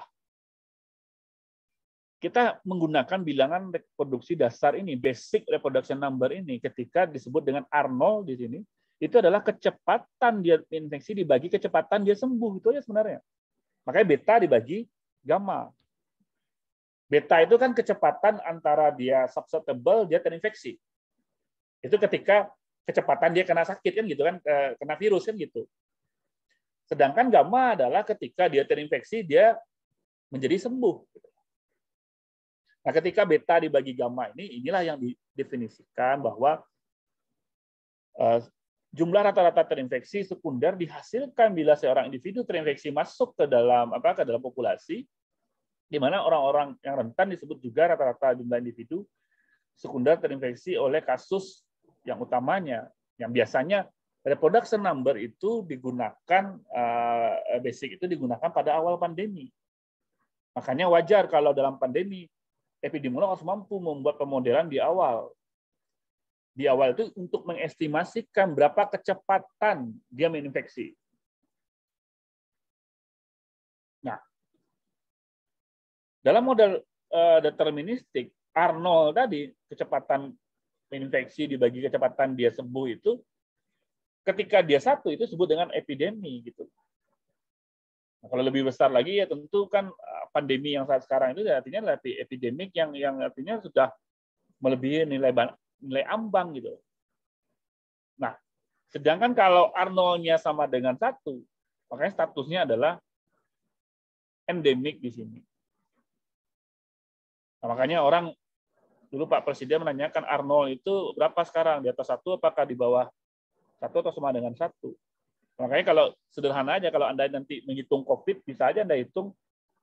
kita menggunakan bilangan reproduksi dasar ini, basic reproduction number ini ketika disebut dengan Arnold di sini, itu adalah kecepatan dia infeksi dibagi kecepatan dia sembuh, itu aja sebenarnya. Makanya beta dibagi gamma. Beta itu kan kecepatan antara dia susceptible, dia terinfeksi. Itu ketika kecepatan dia kena sakit kan gitu kan, kena virus kan gitu. Sedangkan gamma adalah ketika dia terinfeksi, dia menjadi sembuh. Nah, ketika beta dibagi gamma ini, inilah yang didefinisikan bahwa uh, jumlah rata-rata terinfeksi sekunder dihasilkan bila seorang individu terinfeksi masuk ke dalam apa ke dalam populasi, di mana orang-orang yang rentan disebut juga rata-rata jumlah individu sekunder terinfeksi oleh kasus yang utamanya, yang biasanya reproduction number itu digunakan, uh, basic itu digunakan pada awal pandemi. Makanya wajar kalau dalam pandemi, epidemiolog harus mampu membuat pemodelan di awal. Di awal itu untuk mengestimasikan berapa kecepatan dia menginfeksi. Nah, dalam model uh, deterministik, Arnold tadi, kecepatan menginfeksi dibagi kecepatan dia sembuh itu, ketika dia satu itu disebut dengan epidemi gitu. Nah, kalau lebih besar lagi ya tentu kan pandemi yang saat sekarang itu artinya lebih epidemik yang yang artinya sudah melebihi nilai nilai ambang gitu. Nah, sedangkan kalau Arnold-nya sama dengan satu, makanya statusnya adalah endemik di sini. Nah, makanya orang dulu Pak Presiden menanyakan Arnold itu berapa sekarang, di atas satu apakah di bawah satu atau sama dengan satu. Makanya kalau sederhana aja, kalau Anda nanti menghitung COVID, bisa aja Anda hitung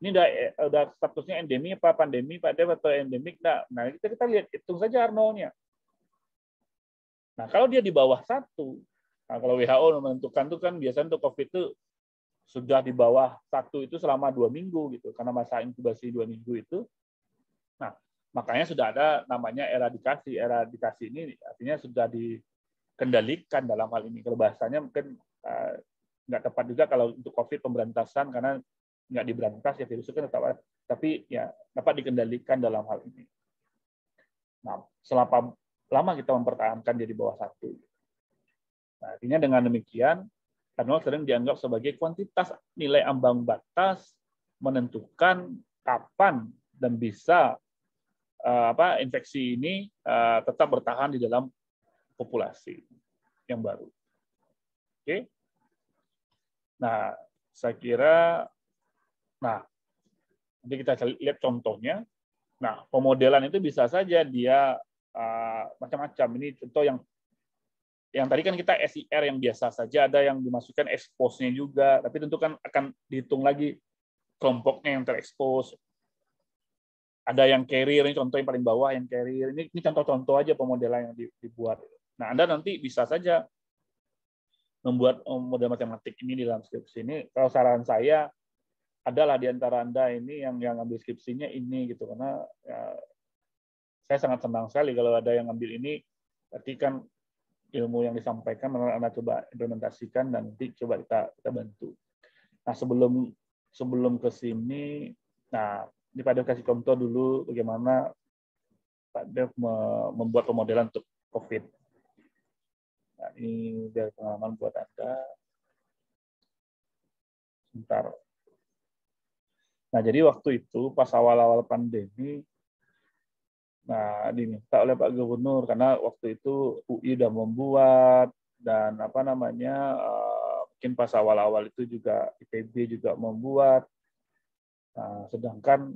ini udah udah statusnya endemi apa pandemi, Pak Dev, atau endemik enggak. Nah, kita kita lihat hitung saja Arnoldnya. Nah, kalau dia di bawah satu, nah kalau W H O menentukan itu kan biasanya untuk COVID itu sudah di bawah satu itu selama dua minggu gitu, karena masa inkubasi dua minggu itu. Nah, makanya sudah ada namanya eradikasi. Eradikasi ini artinya sudah dikendalikan dalam hal ini. Kalau bahasanya mungkin uh, nggak tepat juga kalau untuk COVID pemberantasan, karena nggak diberantas ya virus itu kan tetap, tapi ya dapat dikendalikan dalam hal ini. Nah, selama lama kita mempertahankan dia di bawah satu. Nah, artinya dengan demikian, Arnold sering dianggap sebagai kuantitas nilai ambang batas menentukan kapan dan bisa uh, apa infeksi ini uh, tetap bertahan di dalam populasi yang baru. Oke. Okay? Nah, saya kira, nah, nanti kita lihat contohnya. Nah, pemodelan itu bisa saja dia uh, macam-macam. Ini contoh yang yang tadi kan kita S I R yang biasa saja, ada yang dimasukkan expose-nya juga, tapi tentu kan akan dihitung lagi kelompoknya yang terekspos. Ada yang carrier, ini contoh yang paling bawah yang carrier. Ini, ini contoh-contoh aja pemodelan yang dibuat. Nah, Anda nanti bisa saja membuat model matematik ini di dalam skripsi ini. Kalau saran saya, adalah di antara Anda ini yang yang ambil skripsinya ini gitu, karena ya, saya sangat senang sekali kalau ada yang ambil ini, berarti kan ilmu yang disampaikan Anda coba implementasikan dan nanti coba kita kita bantu. Nah, sebelum sebelum ke sini, nah ini Pak Dev kasih contoh dulu bagaimana Pak Dev membuat pemodelan untuk COVID. Nah, ini dari pengalaman buat Anda. Sebentar. Nah, jadi waktu itu pas awal-awal pandemi, nah diminta oleh Pak Gubernur karena waktu itu U I udah membuat dan apa namanya uh, mungkin pas awal-awal itu juga I P B juga membuat. Nah, sedangkan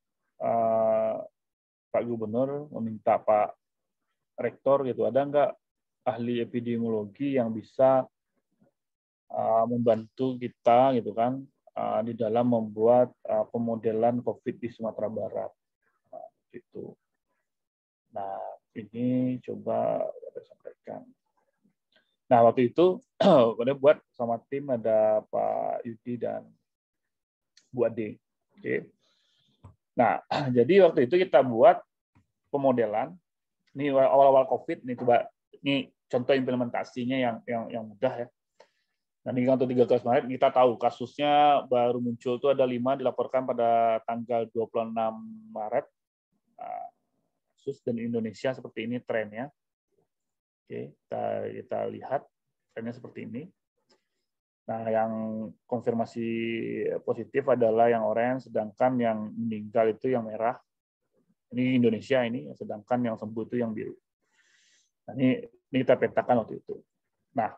uh, Pak Gubernur meminta Pak Rektor gitu, ada nggak ahli epidemiologi yang bisa uh, membantu kita gitu kan uh, di dalam membuat uh, pemodelan COVID di Sumatera Barat. Nah, gitu. Nah, ini coba saya sampaikan. Nah, waktu itu pada buat sama tim ada Pak Yudi dan Bu Ade. Oke. Nah, jadi waktu itu kita buat pemodelan. Ini awal-awal COVID, ini coba ini contoh implementasinya yang yang yang mudah ya. Nah, ini untuk tiga belas Maret kita tahu kasusnya baru muncul itu ada lima dilaporkan pada tanggal dua puluh enam Maret. Nah, dan Indonesia seperti ini trennya. Oke, kita, kita lihat trennya seperti ini. Nah, yang konfirmasi positif adalah yang orange, sedangkan yang meninggal itu yang merah. Ini Indonesia ini, sedangkan yang sembuh itu yang biru. Nah, ini, ini kita petakan waktu itu. Nah,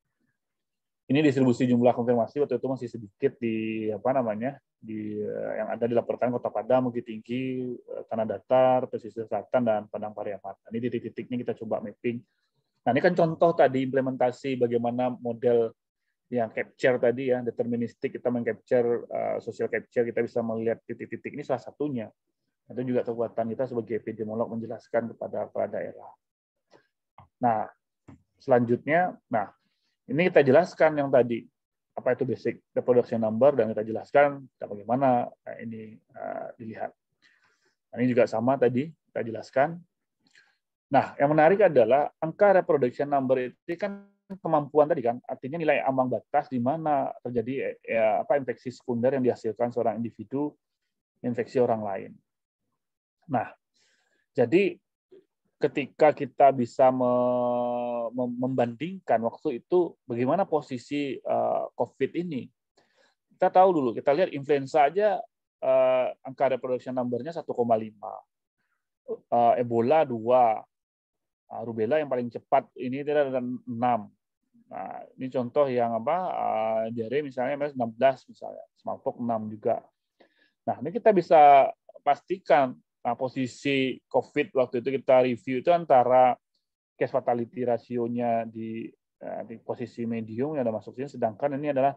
ini distribusi jumlah konfirmasi waktu itu masih sedikit di apa namanya? di yang ada dilaporkan Kota Padang, Bukit Tinggi, Tanah Datar, Pesisir Selatan, dan Padang Pariaman. Ini titik-titiknya kita coba mapping. Nah, ini kan contoh tadi implementasi bagaimana model yang capture tadi ya, deterministik, kita meng-capture, uh, social capture, kita bisa melihat titik-titik ini salah satunya. Itu juga kekuatan kita sebagai epidemiolog menjelaskan kepada kepala daerah. Nah, selanjutnya, nah ini kita jelaskan yang tadi, apa itu basic reproduction number, dan kita jelaskan bagaimana nah, ini uh, dilihat. Nah, ini juga sama tadi, kita jelaskan. Nah, yang menarik adalah angka reproduction number itu kan kemampuan tadi kan, artinya nilai ambang batas di mana terjadi ya, apa infeksi sekunder yang dihasilkan seorang individu infeksi orang lain. Nah, jadi ketika kita bisa me membandingkan waktu itu bagaimana posisi uh, COVID ini, kita tahu dulu, kita lihat influenza aja uh, angka reproduction number-nya satu koma lima, uh, Ebola dua, uh, rubella yang paling cepat ini ada enam. Nah, ini contoh yang apa, uh, diare misalnya enam belas misalnya, smallpox enam juga. Nah, ini kita bisa pastikan nah, posisi COVID waktu itu kita review itu antara case fatality rasionya di, uh, di posisi medium yang ada masuk sini, sedangkan ini adalah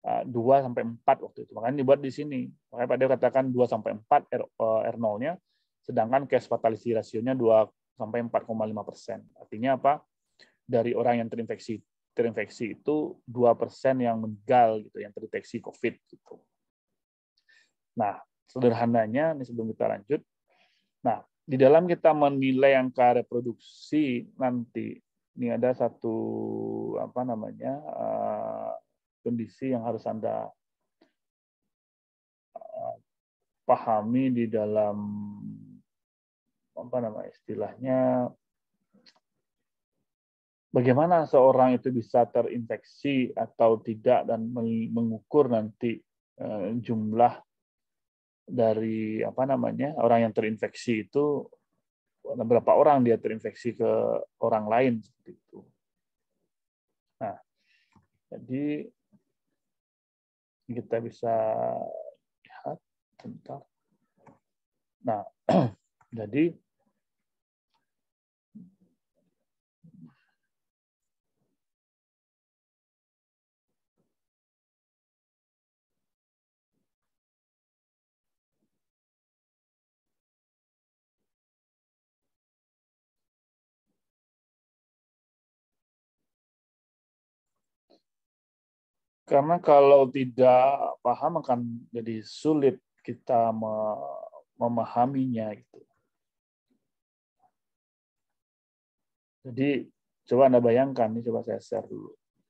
dua sampai empat waktu itu. Makanya dibuat di sini. Makanya Pak Dew katakan dua sampai empat R nol-nya, sedangkan cash fatality ratio-nya dua sampai empat koma lima persen. Artinya apa? Dari orang yang terinfeksi terinfeksi itu dua persen yang meninggal gitu, yang terdeteksi COVID gitu. Nah, sederhananya ini sebelum kita lanjut. Nah, di dalam kita menilai angka reproduksi nanti ini ada satu apa namanya? Uh, kondisi yang harus Anda pahami di dalam apa nama istilahnya, bagaimana seorang itu bisa terinfeksi atau tidak dan mengukur nanti jumlah dari apa namanya orang yang terinfeksi itu berapa orang dia terinfeksi ke orang lain seperti itu. Nah, jadi kita bisa lihat sebentar. Nah, jadi karena kalau tidak paham akan jadi sulit kita memahaminya gitu. Jadi coba Anda bayangkan, ini coba saya share dulu.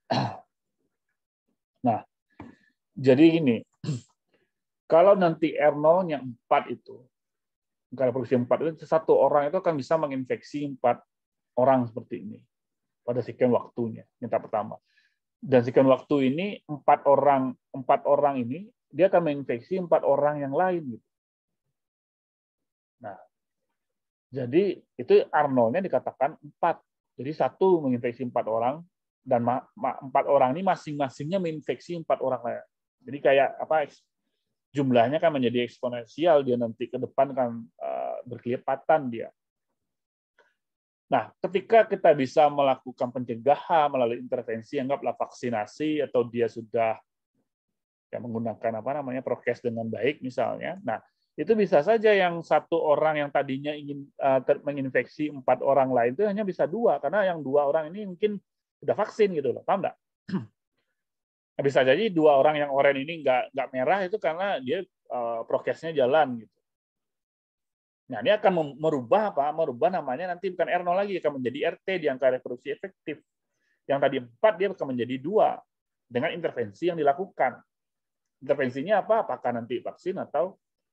Nah, jadi ini, kalau nanti R nol-nya empat itu, angka reproduksi empat itu, satu orang itu akan bisa menginfeksi empat orang seperti ini pada sekian waktunya, minta pertama. Dan sekian waktu ini empat orang empat orang ini dia akan menginfeksi empat orang yang lain. Gitu. Nah, jadi itu R nol-nya dikatakan empat. Jadi satu menginfeksi empat orang dan empat orang ini masing-masingnya menginfeksi empat orang lain. Jadi kayak apa? Jumlahnya kan menjadi eksponensial, dia nanti ke depan kan uh, berkelipatan dia. Nah, ketika kita bisa melakukan pencegahan melalui intervensi, anggaplah vaksinasi atau dia sudah ya, menggunakan apa namanya prokes dengan baik misalnya. Nah, itu bisa saja yang satu orang yang tadinya ingin uh, menginfeksi empat orang lain itu hanya bisa dua karena yang dua orang ini mungkin sudah vaksin gitu loh, paham nggak? Bisa jadi dua orang yang oranye ini nggak nggak merah itu karena dia uh, prokesnya jalan gitu. Nah, ini akan merubah apa? Merubah namanya nanti bukan R nol lagi, akan menjadi R T di angka reproduksi efektif. Yang tadi empat dia akan menjadi dua dengan intervensi yang dilakukan. Intervensinya apa? Apakah nanti vaksin atau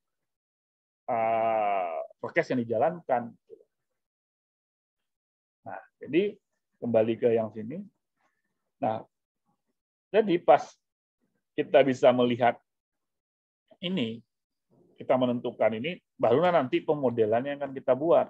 uh, prokes yang dijalankan. Nah, jadi kembali ke yang sini. Nah, jadi pas kita bisa melihat ini, kita menentukan ini, barulah nanti pemodelannya yang akan kita buat.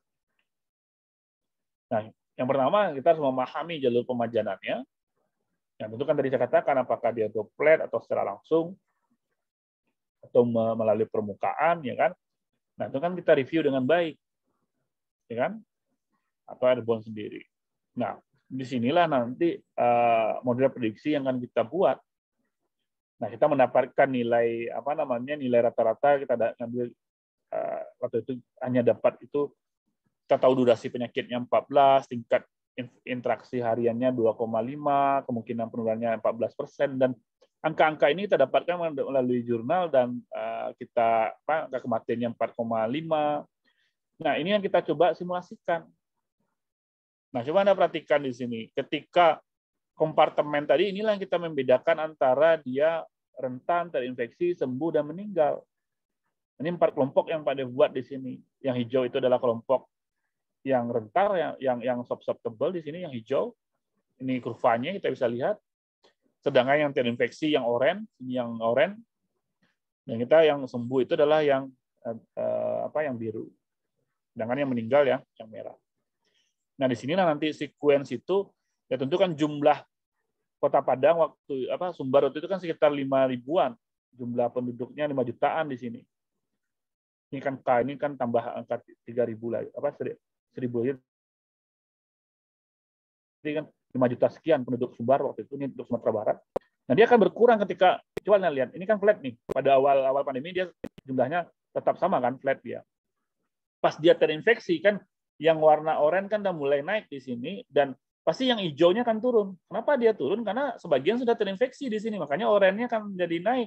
Nah, yang pertama kita harus memahami jalur pemajanannya. Yang tentu kan tadi saya katakan apakah dia droplet atau secara langsung atau melalui permukaan, ya kan? Nah, itu kan kita review dengan baik, ya kan? Atau airborne sendiri. Nah, disinilah nanti uh, model prediksi yang akan kita buat. Nah, kita mendapatkan nilai apa namanya nilai rata-rata kita ambil uh, waktu itu hanya dapat itu kita tahu durasi penyakitnya empat belas, tingkat interaksi hariannya dua koma lima, kemungkinan penularannya empat belas persen dan angka-angka ini kita dapatkan melalui jurnal dan uh, kita apa angka kematiannya empat koma lima. Nah, ini yang kita coba simulasikan. Nah, coba Anda perhatikan di sini. Ketika kompartemen tadi inilah yang kita membedakan antara dia rentan terinfeksi, sembuh dan meninggal. Ini empat kelompok yang Pak Dev buat di sini. Yang hijau itu adalah kelompok yang rentan, yang yang yang susceptible di sini yang hijau. Ini kurvanya kita bisa lihat. Sedangkan yang terinfeksi yang oranye, ini yang oranye. Dan kita yang sembuh itu adalah yang eh, apa yang biru. Sedangkan yang meninggal yang yang merah. Nah, di sinilah nanti sequence itu ya tentu kan jumlah Kota Padang waktu apa Sumbar waktu itu kan sekitar lima ribuan, jumlah penduduknya lima jutaan di sini. Ini kan K ini kan tambah angka tiga ribu lagi, apa seribu lagi. Jadi kan lima juta sekian penduduk Sumbar waktu itu, ini untuk Sumatera Barat. Nah, dia akan berkurang ketika, coba lihat, ini kan flat nih. Pada awal-awal pandemi dia jumlahnya tetap sama kan, flat dia. Pas dia terinfeksi kan, yang warna oranye kan udah mulai naik di sini, dan pasti yang hijaunya kan turun. Kenapa dia turun? Karena sebagian sudah terinfeksi di sini, makanya oranye kan jadi naik.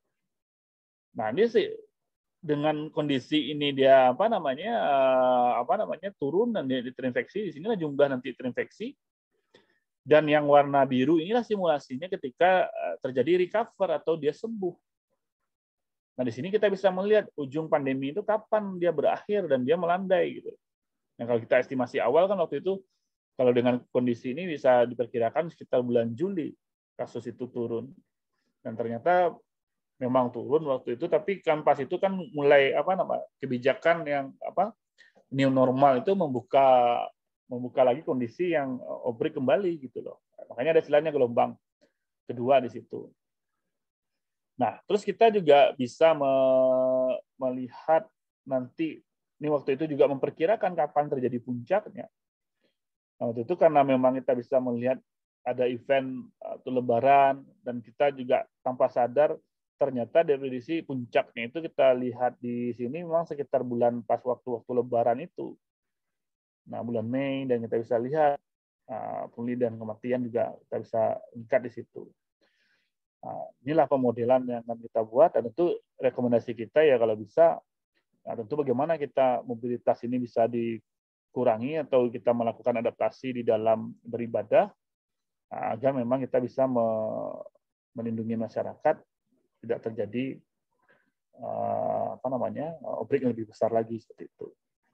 Nah, dia sih dengan kondisi ini dia apa namanya apa namanya turun dan dia terinfeksi, di sinilah jumlah nanti terinfeksi. Dan yang warna biru inilah simulasinya ketika terjadi recover atau dia sembuh. Nah, di sini kita bisa melihat ujung pandemi itu kapan dia berakhir dan dia melandai gitu. Nah, kalau kita estimasi awal kan waktu itu kalau dengan kondisi ini bisa diperkirakan sekitar bulan Juli kasus itu turun. Dan ternyata memang turun waktu itu, tapi kan pas itu kan mulai apa nama kebijakan yang apa new normal itu membuka membuka lagi kondisi yang outbreak kembali gitu loh. Makanya ada istilahnya gelombang kedua di situ. Nah, terus kita juga bisa me melihat nanti ini waktu itu juga memperkirakan kapan terjadi puncaknya. Nah, waktu itu karena memang kita bisa melihat ada event atau lebaran dan kita juga tanpa sadar ternyata definisi puncaknya itu kita lihat di sini memang sekitar bulan pas waktu-waktu lebaran itu. Nah, bulan Mei, dan kita bisa lihat uh, pungli dan kematian juga kita bisa lihat di situ. Nah, inilah pemodelan yang akan kita buat, dan tentu rekomendasi kita ya kalau bisa, nah tentu bagaimana kita mobilitas ini bisa dikurangi atau kita melakukan adaptasi di dalam beribadah, nah, agar memang kita bisa me melindungi masyarakat tidak terjadi uh, apa namanya outbreak yang lebih besar lagi seperti itu.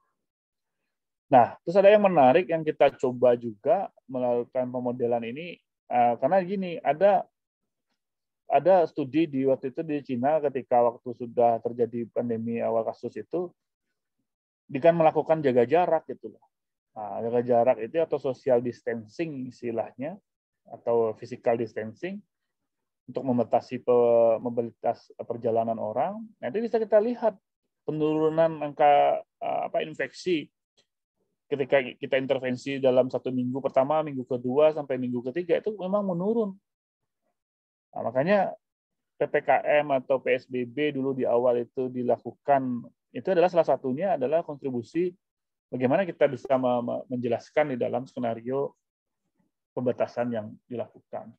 Nah, terus ada yang menarik yang kita coba juga melakukan pemodelan ini uh, karena gini, ada ada studi di waktu itu di Cina ketika waktu sudah terjadi pandemi awal kasus itu, dia kan melakukan jaga jarak gitu loh. Nah, jaga jarak itu atau social distancing istilahnya atau physical distancing untuk membatasi mobilitas perjalanan orang. Nah, itu bisa kita lihat penurunan angka apa infeksi ketika kita intervensi dalam satu minggu pertama, minggu kedua, sampai minggu ketiga, itu memang menurun. Nah, makanya P P K M atau P S B B dulu di awal itu dilakukan, itu adalah salah satunya adalah kontribusi bagaimana kita bisa menjelaskan di dalam skenario pembatasan yang dilakukan.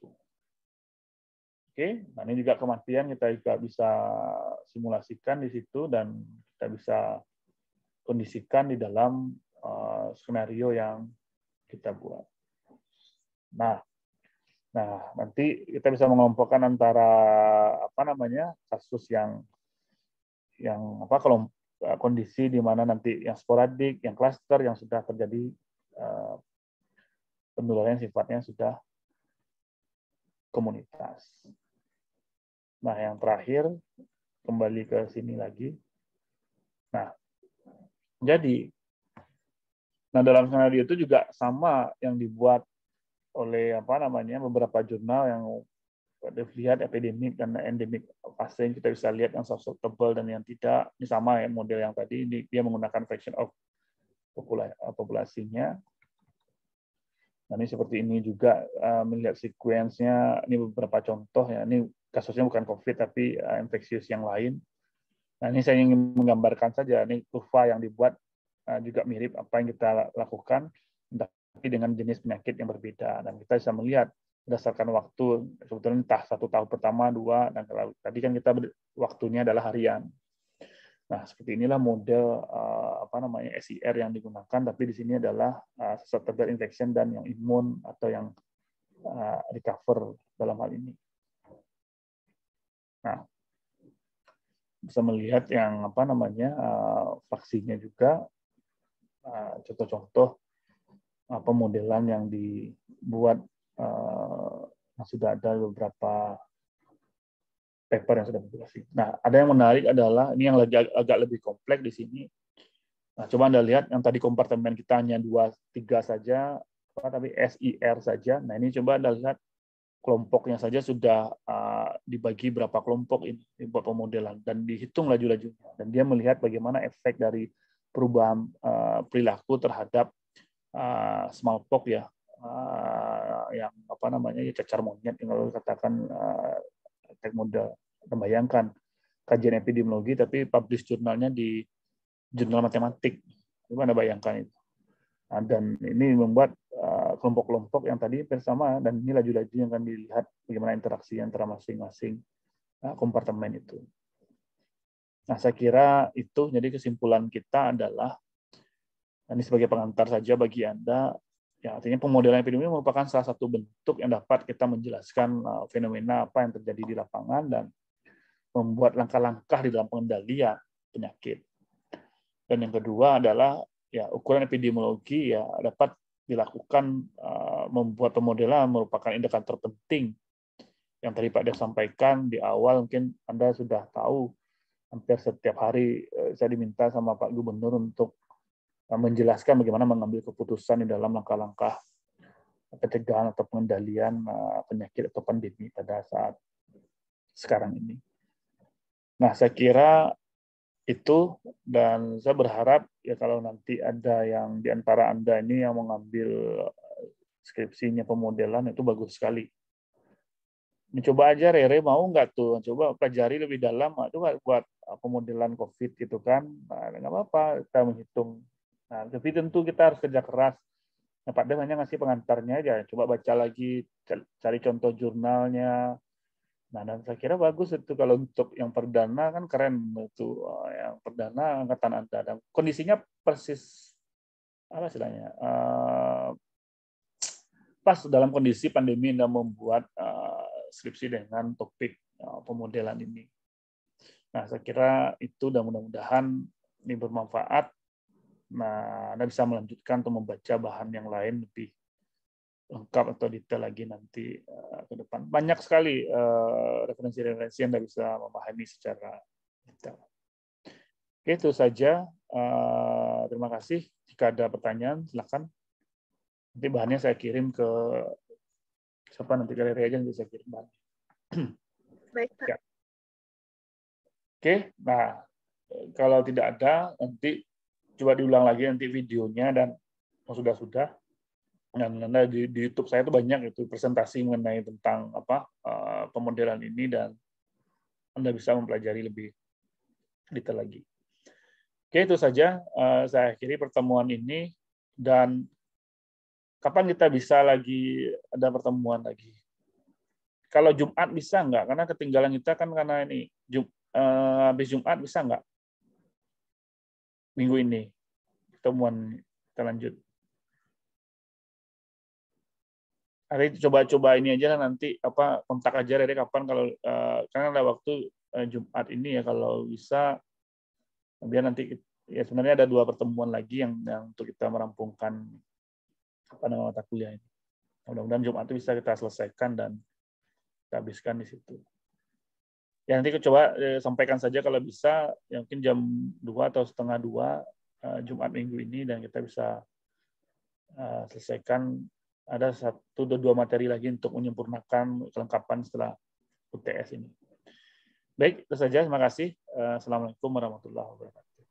Oke, nah ini juga kematian kita juga bisa simulasikan di situ dan kita bisa kondisikan di dalam Uh, skenario yang kita buat. Nah, nah nanti kita bisa mengelompokkan antara apa namanya kasus yang yang apa kalau kondisi di mana nanti yang sporadik, yang klaster yang sudah terjadi uh, penularan sifatnya sudah komunitas. Nah, yang terakhir kembali ke sini lagi. Nah, jadi Nah, dalam skenario itu juga sama yang dibuat oleh apa namanya beberapa jurnal yang lihat epidemik dan endemik pasien, kita bisa lihat yang susceptible dan yang tidak. Ini sama ya model yang tadi, ini dia menggunakan fraction of populasinya. Nah, ini seperti ini juga uh, melihat sequence-nya, ini beberapa contoh ya. Ini kasusnya bukan COVID tapi uh, infeksius yang lain. Nah, ini saya ingin menggambarkan saja, ini kurva yang dibuat juga mirip apa yang kita lakukan, tapi dengan jenis penyakit yang berbeda. Dan kita bisa melihat berdasarkan waktu, sebetulnya entah satu tahun pertama, dua, dan kalau tadi kan kita waktunya adalah harian. Nah, seperti inilah model uh, apa namanya S I R yang digunakan, tapi di sini adalah uh, susceptible infection dan yang imun atau yang uh, recover dalam hal ini. Nah, bisa melihat yang apa namanya uh, vaksinnya juga. Contoh-contoh pemodelan yang dibuat uh, sudah ada beberapa paper yang sudah publikasi. Nah, ada yang menarik adalah ini yang lagi agak lebih kompleks di sini. Nah, coba Anda lihat yang tadi kompartemen kita hanya dua tiga saja, tapi S I R saja. Nah, ini coba Anda lihat kelompoknya saja sudah uh, dibagi berapa kelompok ini buat pemodelan dan dihitung laju-lajunya. Dan dia melihat bagaimana efek dari perubahan uh, perilaku terhadap uh, smallpox ya uh, yang apa namanya ya cacar monyet yang kalau katakan uh, tek model. Membayangkan kajian epidemiologi tapi publish jurnalnya di jurnal matematik. Coba Anda bayangkan itu. Nah, dan ini membuat uh, kelompok-kelompok yang tadi bersama dan ini laju-laju yang akan dilihat bagaimana interaksi antara masing-masing uh, kompartemen itu. Nah, saya kira itu jadi kesimpulan kita adalah ini sebagai pengantar saja bagi Anda. Ya, artinya pemodelan epidemi merupakan salah satu bentuk yang dapat kita menjelaskan uh, fenomena apa yang terjadi di lapangan dan membuat langkah-langkah di dalam pengendalian penyakit. Dan yang kedua adalah ya ukuran epidemiologi ya dapat dilakukan uh, membuat pemodelan merupakan indikator penting yang tadi Pak Dev sampaikan di awal. Mungkin Anda sudah tahu hampir setiap hari uh, saya diminta sama Pak Gubernur untuk uh, menjelaskan bagaimana mengambil keputusan di dalam langkah-langkah pencegahan atau pengendalian uh, penyakit atau pandemi pada saat sekarang ini. Nah, saya kira itu, dan saya berharap ya kalau nanti ada yang di antara Anda ini yang mengambil skripsinya pemodelan itu bagus sekali. Mencoba aja Rere mau nggak tuh, coba pelajari lebih dalam, itu buat pemodelan COVID gitu kan, nah, nggak apa-apa kita menghitung. Nah, tapi tentu kita harus kerja keras. Nah, Pak Dev hanya ngasih pengantarnya aja, coba baca lagi, cari contoh jurnalnya. Nah, dan saya kira bagus itu kalau untuk yang perdana kan keren itu yang perdana angkatan Anda. Dan kondisinya persis apa istilahnya uh, pas dalam kondisi pandemi Anda membuat uh, skripsi dengan topik uh, pemodelan ini. Nah, saya kira itu dan mudah-mudahan ini bermanfaat. Nah, Anda bisa melanjutkan untuk membaca bahan yang lain lebih lengkap atau detail lagi nanti uh, ke depan. Banyak sekali uh, referensi-referensi yang Anda bisa memahami secara detail. Oke, itu saja. Uh, terima kasih. Jika ada pertanyaan, silakan. Nanti bahannya saya kirim ke siapa nanti ke Rere aja nanti saya kirim bahannya. Baik, Pak. Ya. Oke, nah kalau tidak ada nanti coba diulang lagi nanti videonya dan oh, sudah-sudah. Dan di, di YouTube saya itu banyak itu presentasi mengenai tentang apa uh, pemodelan ini dan Anda bisa mempelajari lebih detail lagi. Oke, itu saja uh, saya akhiri pertemuan ini dan kapan kita bisa lagi ada pertemuan lagi? Kalau Jumat bisa nggak? Karena ketinggalan kita kan karena ini Jum, uh, habis Jumat bisa nggak? Minggu ini pertemuan kita lanjut. Hari coba-coba ini aja nanti apa kontak aja Rere kapan kalau uh, karena ada waktu uh, Jumat ini ya kalau bisa biar nanti ya sebenarnya ada dua pertemuan lagi yang, yang untuk kita merampungkan apa namanya mata kuliah ini. Mudah-mudahan Jumat itu bisa kita selesaikan dan kita habiskan di situ. Ya nanti coba eh, sampaikan saja kalau bisa ya mungkin jam dua atau setengah dua uh, Jumat minggu ini dan kita bisa uh, selesaikan. Ada satu atau dua materi lagi untuk menyempurnakan kelengkapan setelah U T S ini. Baik, itu saja. Terima kasih. Assalamualaikum warahmatullahi wabarakatuh.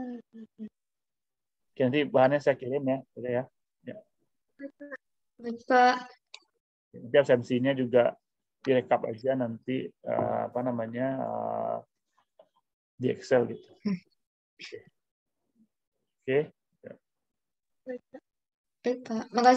Oke, nanti bahannya saya kirim ya. Oke, ya. Ya. Baik, Pak. Nanti absensinya juga direkap aja nanti uh, apa namanya uh, di Excel gitu. Oke. Oke. Baik, Pak. Baik, Pak. Makasih.